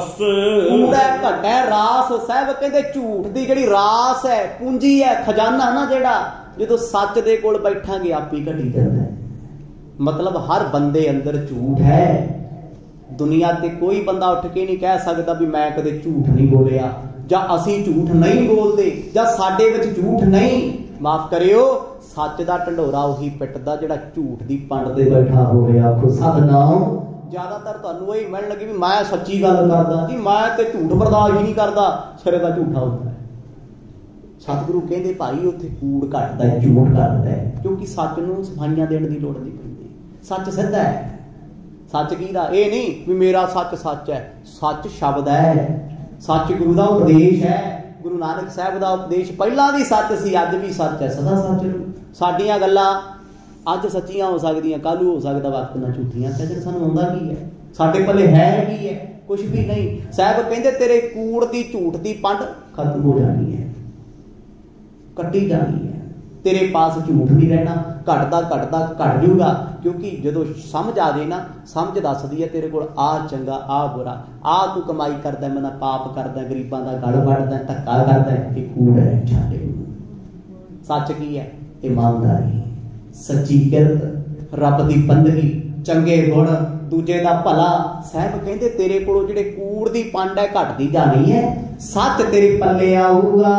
ਰਾਸ ਕੂੜਾ ਘਟ ਹੈ, ਰਾਸ। ਸਾਹਿਬ ਕਹਿੰਦੇ ਝੂਠ ਦੀ ਜਿਹੜੀ ਰਾਸ ਹੈ, ਪੂੰਜੀ ਹੈ, ਖਜ਼ਾਨਾ ਨਾ ਜਿਹੜਾ, ਜਦੋਂ ਸੱਚ ਦੇ ਕੋਲ ਬੈਠਾਂਗੇ ਆਪ ਹੀ ਘਟੀ ਜਾਂਦਾ ਹੈ। ਮਤਲਬ ਹਰ ਬੰਦੇ ਅੰਦਰ ਝੂਠ ਹੈ। ਦੁਨੀਆ ਤੇ ਕੋਈ ਬੰਦਾ ਉੱਠ ਕੇ ਨਹੀਂ ਕਹਿ ਸਕਦਾ ਵੀ ਮੈਂ ਕਦੇ ਝੂਠ ਨਹੀਂ ਬੋਲਿਆ, ਜਾਂ ਅਸੀਂ ਝੂਠ ਨਹੀਂ ਬੋਲਦੇ, ਜਾਂ ਸਾਡੇ ਵਿੱਚ ਝੂਠ ਨਹੀਂ। ਮਾਫ ਕਰਿਓ, ਸੱਚ ਦਾ ਢੰਡੋਰਾ ਉਹੀ ਪਿੱਟਦਾ ਜਿਹੜਾ ਝੂਠ ਦੀ ਪੰਡ ਤੇ ਬੈਠਾ ਹੋਵੇ। ਆਖੋ ਸਤਿਨਾਮ। ਜ਼ਿਆਦਾਤਰ ਤੁਹਾਨੂੰ ਇਹ ਮਿਲਣ ਲੱਗੀ ਵੀ ਮੈਂ ਸੱਚੀ ਗੱਲ ਕਰਦਾ ਜੀ, ਮੈਂ ਤੇ ਝੂਠ ਬਰਦਾਸ਼ਤ ਹੀ ਨਹੀਂ ਕਰਦਾ, ਸਿਰੇ ਦਾ ਝੂਠਾ ਹੁੰਦਾ ਹੈ। ਸਤਿਗੁਰੂ ਕਹਿੰਦੇ ਭਾਈ ਉੱਥੇ ਕੂੜ ਘਟਦਾ ਹੈ, ਝੂਠ ਘਟਦਾ ਹੈ, ਕਿਉਂਕਿ ਸੱਚ ਨੂੰ ਸਫਾਈਆਂ ਦੇਣ ਦੀ ਲੋੜ ਨਹੀਂ ਪੈਂਦੀ। ਸੱਚ ਸਿੱਧਾ ਹੈ। ਸੱਚ ਕਿਹਦਾ? ਇਹ ਨਹੀਂ ਵੀ ਮੇਰਾ ਸੱਚ ਸੱਚ ਹੈ। ਸੱਚ ਸ਼ਬਦ ਹੈ, ਸੱਚ ਗੁਰੂ ਦਾ ਉਪਦੇਸ਼ ਹੈ। ਗੁਰੂ ਨਾਨਕ ਸਾਹਿਬ ਦਾ ਉਪਦੇਸ਼ ਪਹਿਲਾਂ ਵੀ ਸੱਚ ਸੀ, ਅੱਜ ਵੀ ਸੱਚ ਹੈ, ਸਦਾ ਸੱਚ ਰਹੂ। ਸਾਡੀਆਂ ਗੱਲਾਂ ਅੱਜ ਸੱਚੀਆਂ ਹੋ ਸਕਦੀਆਂ, ਕੱਲ੍ਹ ਨੂੰ ਹੋ ਸਕਦਾ ਵਕਤ ਨਾਲ ਝੂਠੀਆਂ। ਕਹਿੰਦੇ ਸਾਨੂੰ ਆਉਂਦਾ ਕੀ ਹੈ? ਸਾਡੇ ਪੱਲੇ ਹੈ ਕੀ ਹੈ? ਕੁਛ ਵੀ ਨਹੀਂ। ਸਾਹਿਬ ਕਹਿੰਦੇ ਤੇਰੇ ਕੂੜ ਦੀ ਝੂਠ ਦੀ ਪੰਡ ਖਤਮ ਹੋ ਜਾਣੀ ਹੈ, ਕੱਟੀ ਜਾਣੀ ਹੈ। ਤੇਰੇ ਪਾਸ ਝੂਠ ਨਹੀਂ ਰਹਿਣਾ। ਘਟਦਾ ਘਟਦਾ ਘਟ ਜੂਗਾ, ਕਿਉਂਕਿ ਜਦੋਂ ਸਮਝ ਆ ਜਾਏ ਨਾ, ਸਮਝ ਦੱਸਦੀ ਹੈ ਤੇਰੇ ਕੋਲ ਆਹ ਚੰਗਾ ਆਹ ਬੁਰਾ, ਆਹ ਤੂੰ ਕਮਾਈ ਕਰਦਾ, ਮੈਂ ਪਾਪ ਕਰਦਾ, ਗਰੀਬਾਂ ਦਾ ਗਲ ਵੱਢਦਾ, ਧੱਕਾ ਕਰਦਾ, ਇਹ ਕੂੜ ਹੈ। ਛੱਡ। ਸੱਚ ਕੀ ਹੈ? ਇਮਾਨਦਾਰੀ, ਸੱਚੀ ਕਿਰਤ, ਰੱਬ ਦੀ ਬੰਦਗੀ, ਚੰਗੇ ਗੁਣ, ਦੂਜੇ ਦਾ ਭਲਾ। ਸਾਹਿਬ ਕਹਿੰਦੇ ਤੇਰੇ ਕੋਲੋਂ ਜਿਹੜੇ ਕੂੜ ਦੀ ਪੰਡ ਹੈ ਘਟਦੀ ਜਾਣੀ ਹੈ, ਸੱਚ ਤੇਰੇ ਪੱਲੇ ਆਊਗਾ।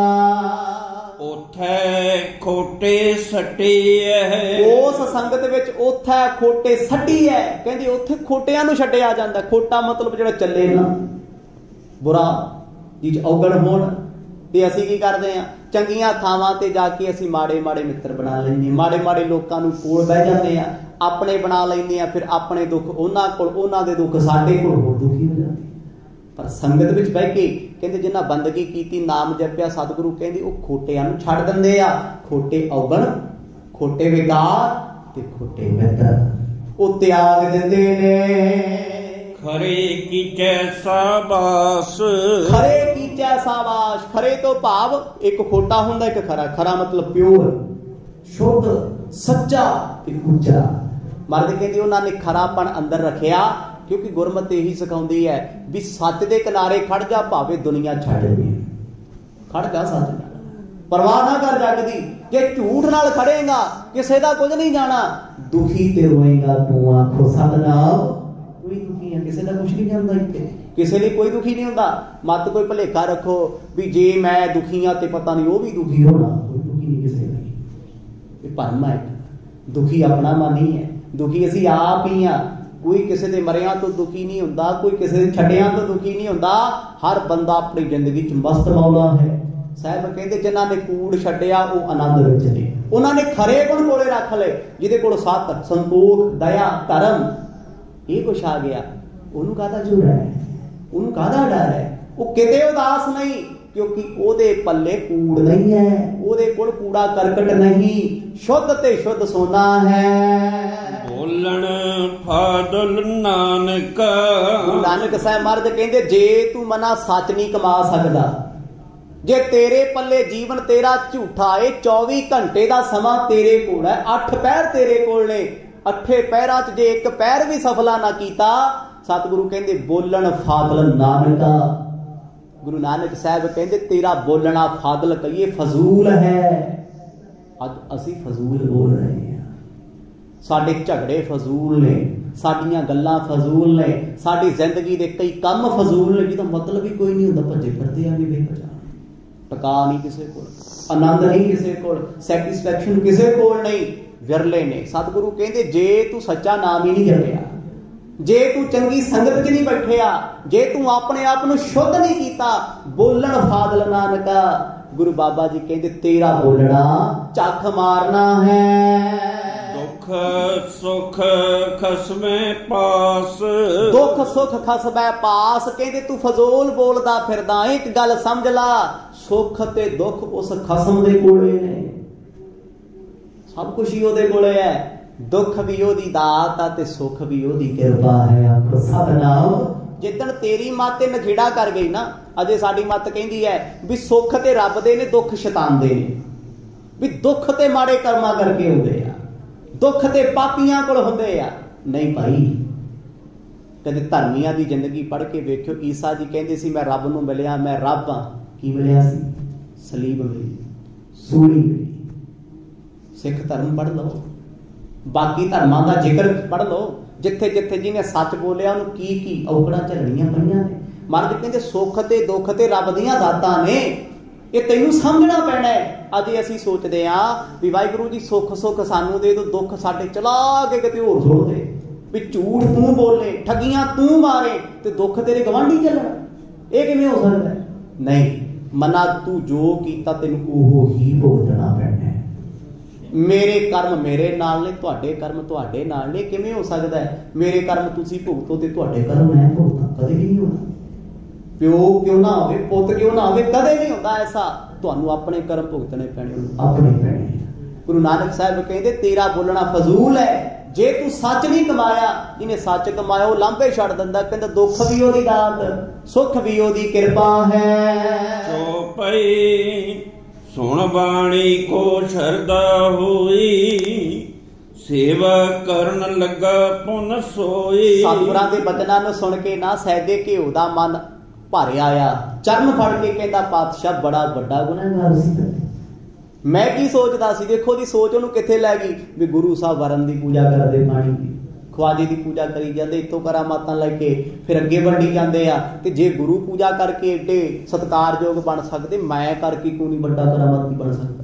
ਉਥੇ ਖੋਟੇ ਸੱਟੀ ਹੈ, ਉਸ ਸੰਗਤ ਵਿੱਚ ਉਥੇ ਖੋਟੇ ਸੱਟੀ ਹੈ। ਕਹਿੰਦੇ ਉੱਥੇ ਖੋਟਿਆਂ ਨੂੰ ਛੱਡਿਆ ਜਾਂਦਾ। ਖੋਟਾ ਮਤਲਬ ਜਿਹੜਾ ਚੱਲੇ ਨਾ, ਬੁਰਾ ਜਿਹ ਔਗਣ ਹੋਣ। ਤੇ ਅਸੀਂ ਕੀ ਕਰਦੇ ਹਾਂ? ਚੰਗੀਆਂ ਥਾਵਾਂ ਤੇ ਜਾ ਕੇ ਅਸੀਂ ਮਾੜੇ ਮਾੜੇ ਮਿੱਤਰ ਬਣਾ ਲੈਂਦੇ, ਮਾੜੇ ਮਾੜੇ ਲੋਕਾਂ ਨੂੰ ਕੋਲ ਬਹਿ ਜਾਂਦੇ ਆ, ਆਪਣੇ ਬਣਾ ਲੈਂਦੇ ਆ। ਫਿਰ ਆਪਣੇ ਦੁੱਖ ਉਹਨਾਂ ਕੋਲ, ਉਹਨਾਂ ਦੇ ਦੁੱਖ ਸਾਡੇ ਕੋਲ, ਹੋਰ ਦੁਖੀ ਹੋ ਜਾਂਦੇ। ਪਰ ਸੰਗਤ ਵਿੱਚ ਬਹਿ ਕੇ ਕਹਿੰਦੇ ਜਿਨ੍ਹਾਂ ਬੰਦਗੀ ਕੀਤੀ, ਨਾਮ ਜਪਿਆ, ਸਤਿਗੁਰੂ ਕਹਿੰਦੇ ਉਹ ਖੋਟਿਆਂ ਨੂੰ ਛੱਡ ਦਿੰਦੇ ਆ। ਖੋਟੇ ਔਗਣ, ਖੋਟੇ ਵਿਕਾਰ ਤੇ ਖੋਟੇ ਮਿੱਤਰ ਉਹ ਤਿਆਗ ਦਿੰਦੇ ਨੇ। ਖਰੇ ਕੀਚੈ ਸਾਬਾਸ, ਖਰੇ ਕੀਚੈ ਸਾਬਾਸ। ਖਰੇ ਤੋਂ ਭਾਵ ਇੱਕ ਖੋਟਾ ਹੁੰਦਾ, ਇੱਕ ਖਰਾ। ਖਰਾ ਮਤਲਬ ਪਿਓਰ, ਸ਼ੁੱਧ, ਸੱਚਾ ਤੇ ਉੱਚਾ। ਮਰਦ ਕਹਿੰਦੇ ਉਹਨਾਂ ਨੇ ਖਰਾਪਣ ਅੰਦਰ ਰੱਖਿਆ, ਕਿਉਂਕਿ ਗੁਰਮਤਿ ਇਹੀ ਸਿਖਾਉਂਦੀ ਹੈ ਵੀ ਸੱਚ ਦੇ ਕਿਨਾਰੇ ਖੜ ਜਾ, ਭਾਵੇਂ ਦੁਨੀਆ ਛੱਡ ਦੇ। ਖੜ ਜਾ ਸੱਚ ਨਾਲ, ਪਰਵਾਹ ਨਾ ਕਰ ਜੱਗ ਦੀ। ਜੇ ਝੂਠ ਨਾਲ ਖੜੇਗਾ ਕਿਸੇ ਦਾ ਕੁਝ ਨਹੀਂ ਜਾਣਾ। ਦੁਖੀ ਤੇ ਰੋਏਗਾ ਤੂੰ। ਆਖੋ ਸਤਿਨਾਮ। ਕੋਈ ਦੁਖੀ ਹੈ, ਕਿਸੇ ਦਾ ਕੁਝ ਨਹੀਂ ਜਾਂਦਾ। ਇੱਥੇ ਕਿਸੇ ਲਈ ਕੋਈ ਦੁਖੀ ਨਹੀਂ ਹੁੰਦਾ। ਮਤ ਕੋਈ ਭੁਲੇਖਾ ਰੱਖੋ ਵੀ ਜੇ ਮੈਂ ਦੁਖੀ ਹਾਂ ਤੇ ਪਤਾ ਨਹੀਂ ਉਹ ਵੀ ਦੁਖੀ ਹੋਣਾ। ਕੋਈ ਦੁਖੀ ਨਹੀਂ ਕਿਸੇ ਲਈ। ਇਹ ਭਰਮ ਹੈ। ਦੁਖੀ ਆਪਣਾ ਮਨ ਹੀ ਹੈ, ਦੁਖੀ ਅਸੀਂ ਆਪ ਹੀ ਹਾਂ। ਕੋਈ ਕਿਸੇ ਦੇ ਮਰਿਆਂ ਤੋਂ ਦੁਖੀ ਨਹੀਂ ਹੁੰਦਾ, ਕੋਈ ਕਿਸੇ ਦੇ ਛੱਡਿਆਂ ਤੋਂ ਦੁਖੀ ਨਹੀਂ ਹੁੰਦਾ। ਹਰ ਬੰਦਾ ਆਪਣੀ ਜ਼ਿੰਦਗੀ 'ਚ ਮਸਤ ਮੌਲਾ ਹੈ। ਸਾਹਿਬ ਕਹਿੰਦੇ ਜਿਨ੍ਹਾਂ ਨੇ ਕੂੜ ਛੱਡਿਆ ਉਹ ਆਨੰਦ ਵਿੱਚ ਨੇ। ਉਹਨਾਂ ਨੇ ਖਰੇ ਗੁਣ ਕੋਲੇ ਰੱਖ ਲਏ। ਜਿਹਦੇ ਕੋਲ ਸੱਤ, ਸੰਤੋਖ, ਦਇਆ, ਧਰਮ, ਇਹ ਕੁਛ ਆ ਗਿਆ, ਉਹਨੂੰ ਕਾਹਦਾ ਝੂਠ ਹੈ? ਉਹਨੂੰ ਕਾਹਦਾ ਡਰ ਹੈ? ਉਹ ਕਿਤੇ ਉਦਾਸ ਨਹੀਂ, ਕਿਉਂਕਿ ਉਹਦੇ ਪੱਲੇ ਕੂੜ ਨਹੀਂ ਹੈ। ਉਹਦੇ ਕੋਲ ਕੂੜਾ ਕਰਕਟ ਨਹੀਂ, ਸ਼ੁੱਧ ਤੇ ਸ਼ੁੱਧ ਸੋਨਾ ਹੈ। ਬੋਲਣ ਫਾਦਲ ਨਾਨਕ। ਨਾਨਕ ਸਾਹਿਬ ਮਹਾਰਾਜ ਕਹਿੰਦੇ ਜੇ ਤੂੰ ਮਨਾ ਸੱਚ ਨਹੀਂ ਕਮਾ ਸਕਦਾ, ਜੇ ਤੇਰੇ ਪੱਲੇ ਜੀਵਨ ਤੇਰਾ ਝੂਠਾ ਏ, 24 ਘੰਟੇ ਦਾ ਸਮਾਂ ਤੇਰੇ ਕੋਲ ਹੈ, 8 ਪਹਿਰ ਤੇਰੇ ਕੋਲ ਨੇ, 8 ਪਹਿਰਾਂ 'ਚ ਜੇ ਇੱਕ ਪਹਿਰ ਵੀ ਸਫਲਾ ਨਾ ਕੀਤਾ, ਸਤਿਗੁਰੂ ਕਹਿੰਦੇ ਬੋਲਣ ਫਾਦਲ ਨਾਨਕਾ। ਗੁਰੂ ਨਾਨਕ ਸਾਹਿਬ ਕਹਿੰਦੇ ਤੇਰਾ ਬੋਲਣਾ ਫਾਦਲ ਕਹੀਏ ਫਜ਼ੂਲ ਹੈ। ਅੱਜ ਅਸੀਂ ਫਜ਼ੂਲ ਬੋਲ ਰਹੇ ਹਾਂ। ਸਾਡੇ ਝਗੜੇ ਫਜ਼ੂਲ ਨੇ, ਸਾਡੀਆਂ ਗੱਲਾਂ ਫਜ਼ੂਲ ਨੇ, ਸਾਡੀ ਜ਼ਿੰਦਗੀ ਦੇ ਕਈ ਕੰਮ ਫਜ਼ੂਲ ਨੇ ਜਿਹਦਾ ਮਤਲਬ ਹੀ ਕੋਈ ਨਹੀਂ ਹੁੰਦਾ। ਭੱਜੇ ਫਿਰਦੇ ਆ ਵੀ ਬੇਪਛਾਣ। ਟਿਕਾ ਨਹੀਂ ਕਿਸੇ ਕੋਲ, ਆਨੰਦ ਨਹੀਂ ਕਿਸੇ ਕੋਲ, ਸੈਟਿਸਫੈਕਸ਼ਨ ਕਿਸੇ ਕੋਲ ਨਹੀਂ, ਵਿਰਲੇ ਨੇ। ਸਤਿਗੁਰੂ ਕਹਿੰਦੇ ਜੇ ਤੂੰ ਸੱਚਾ ਨਾਮ ਹੀ ਨਹੀਂ ਜਪਿਆ, ਜੇ ਤੂੰ ਚੰਗੀ ਸੰਗਤ 'ਚ ਨਹੀਂ ਬੈਠਿਆ, ਜੇ ਤੂੰ ਆਪਣੇ ਆਪ ਨੂੰ ਸ਼ੁੱਧ ਨਹੀਂ ਕੀਤਾ, ਬੋਲਣ ਫਾਦਲ ਨਾਨਕਾ। ਗੁਰੂ ਬਾਬਾ ਜੀ ਕਹਿੰਦੇ ਤੇਰਾ ਬੋਲਣਾ ਝੱਖ ਮਾਰਨਾ ਹੈ। ਦੁੱਖ ਸੁਖ ਖਸਮੇ ਪਾਸ, ਦੁੱਖ ਸੁਖ ਖਸਮੇ ਪਾਸ। ਕਹਿੰਦੇ ਤੂੰ ਫਜ਼ੂਲ ਬੋਲਦਾ ਫਿਰਦਾ। ਇੱਕ ਗੱਲ ਸਮਝ ਲਾ, ਸੁੱਖ ਤੇ ਦੁੱਖ ਉਸ ਖਸਮ ਦੇ ਕੋਲੇ ਨੇ। ਸਭ ਕੁਛ ਹੀ ਉਹਦੇ ਕੋਲੇ ਹੈ। ਦੁੱਖ ਵੀ ਉਹਦੀ ਦਾਤ ਆ ਤੇ ਸੁੱਖ ਵੀ ਉਹਦੀ ਕਿਰਪਾ ਹੈ। ਆਖੋ ਸਤਿਨਾਮ। ਜਿੱਦਣ ਤੇਰੀ ਮੱਤ ਤੇ ਨਖੇੜਾ ਕਰ ਗਈ ਨਾ, ਅਜੇ ਸਾਡੀ ਮੱਤ ਕਹਿੰਦੀ ਹੈ ਵੀ ਸੁੱਖ ਤੇ ਰੱਬ ਦੇ ਨੇ, ਦੁੱਖ ਸ਼ੈਤਾਨ ਦੇ ਨੇ। ਵੀ ਦੁੱਖ ਤੇ ਮਾੜੇ ਕਰਮਾਂ ਕਰਕੇ ਹੁੰਦੇ ਆ, ਦੁੱਖ ਤੇ ਪਾਪੀਆਂ ਕੋਲ ਹੁੰਦੇ ਆ। ਨਹੀਂ ਭਾਈ, कदे धर्मियां दी जिंदगी पढ़ के वेखियो। ईसा जी कहते सी मैं रब नूं मिलिया, मैं रब हाँ। की मिलिया सी? सलीब मिली, सूली मिली। सिख धर्म पढ़ लो, बाकी धर्मां दा जिक्र पढ़ लो, जिथे जिथे जिन्हें सच बोलिया उन्होंने की औकड़ां झलणियां पईयां ने। महाराज कहते सुख ते दुख ते रब दीयां दातां ने, ये तैनूं समझना पैना है। अजे असीं सोचदे आ भी वाहिगुरू जी सुख सुख सानूं दे दो, दुख साडे चला के किते होर सुट दे, भी झूठ तूं बोले, ठगियां तूं मारे ते दुख तेरे गवांढी चलण। ये किवें हो सकदा है? नहीं, मना तू जो कीता तैनूं ओह ही भुगतना पैना है। मेरे कर्म मेरे नाल ने, तुहाडे कर्म तुहाडे नाल ने। किवें हो सकदा है मेरे कर्म तुसीं भुगतो ते तुहाडे कर्म मैं भुगतां? कदे भी नहीं होना। प्यो क्यों ना होवे, पुत क्यों ना होवे, कदे नहीं होंदा ऐसा। तुहानूं अपने कर्म भुगतने पैणे, अपने पैणे। गुरु नानक साहब कहंदे तेरा बोलना फजूल है जे तू सच नहीं कमाया। जिन्हें सच कमाया वो लांभे छड़ दिंदा। कहंदा दुख भी ओदी दात, सुख भी ओदी किरपा है। चौपाई सुन बाणी को शरदा होई, सेवा करन लगा पुन सोई। सतगुरां दे बचनां नूं सुन के ना सैदे घिओ दा मन भर आया। चरण फड़ के कहंदा पातशाह बड़ा वड्डा गुनहगार सी। मैं की सोचदा सी, देखो दी सोच उहनूं कित्थे लै गई भी गुरु साहब वरन दी पूजा करदे, पानी दी ख्वाजे की पूजा करी जाते, इतों करामातां लैके फिर अगे वंडी जाते आ। ते जे गुरु पूजा करके एडे सत्कारयोग बन सकते, मैं करके क्यों नहीं बड़ा करामाती बन सकता?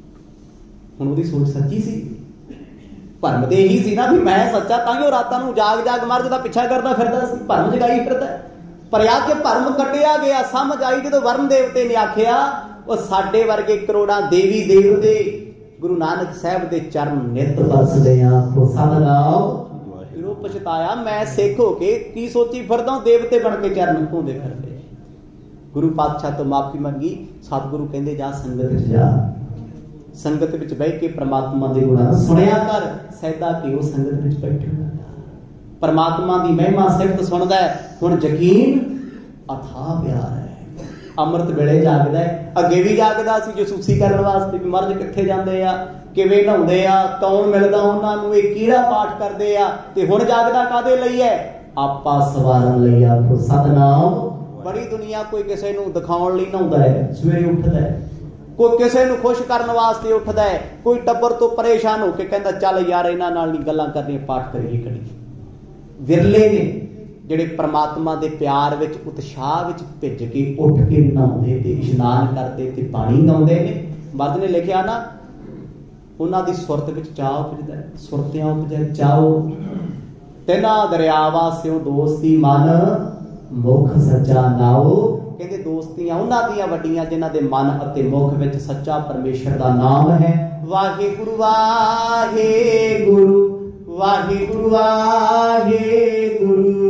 हुण उहदी सोच सच्ची सी। भरम ते यही सी ना भी मैं सच्चा, तां रातां नूं जाग जाग महाराज दा पिछा करदा फिरदा सी, भरम जगाई फिरदा। पर आ के भरम कटिया गया, समझ आई जदों वरुण देवते ने आखिया ਉਹ ਸਾਡੇ ਵਰਗੇ ਕਰੋੜਾਂ ਦੇਵੀ ਦੇਵਤੇ ਗੁਰੂ ਨਾਨਕ ਸਾਹਿਬ ਦੇ ਚਰਨ ਨਿਤ ਵਰਸਦੇ ਆਖੋ ਸਤਿਨਾਮ। ਫਿਰ ਉਹ ਪਛਤਾਇਆ ਮੈਂ ਸਿੱਖ ਹੋ ਕੇ ਕੀ ਸੋਚੀ ਫਿਰਦਾ, ਦੇਵਤੇ ਬਣ ਕੇ ਚਰਨ ਧੋਂਦੇ ਫਿਰਦੇ। ਗੁਰੂ ਪਾਤਸ਼ਾਹ ਤੋਂ ਮਾਫੀ ਮੰਗੀ। ਸਤਿਗੁਰੂ ਕਹਿੰਦੇ ਜਾ ਸੰਗਤ ਵਿੱਚ ਜਾ, ਸੰਗਤ ਵਿੱਚ ਬਹਿ ਕੇ ਪ੍ਰਮਾਤਮਾ ਦੇ ਗੁਣਾਂ ਸੁਣਿਆ ਕਰ। ਸੈਦਾ ਕਿ ਉਹ ਸੰਗਤ ਵਿੱਚ ਬੈਠੇ परमात्मा की महिमा सिफत सुनता है। हुण यकीन अथाह प्यार है। अमृत वेले जागदा है, अगे भी जागदा सी जसूसी करने वास्ते भी महाराज कित्थे जांदे आ, किवें नहाउंदे आ, कौन मिलदा उन्हां नूं, इह किहड़ा पाठ करदे आ। ते हुण जागदा कादे लई है? आपा सवारन लई। आखो सतनाम। बड़ी दुनिया कोई किसी नूं दिखाउण लई नहाउंदा है, सवेरे उठदा है, कोई किसी नूं खुश करने वास्ते उठदा है, कोई टब्बर तो परेशान होकर कहता चल यार इन्हां नाल नहीं गल्लां करनियां, पाठ करिए करिए। विरले ने जिहड़े परमात्मा दे प्यार विच उत्साह विच भिज के उठ के नहाउंदे ते इशनान करदे ते पानी गाउंदे ने। मर्द ने लिखिया ना उन्हां दी सुरत विच चाह उपजदा है, सुरतियां उपजै चाहो। तिना दरियावां सिओ दोस्ती मन मुख सच्चा नाओ। कहते दोस्तियां उन्हां दियां वड्डियां जिन्हां दे मन अते मुख विच सच्चा परमेश्वर दा नाम है। वाहिगुरु वाहिगुरु वाहिगुरु वाहिगुरु।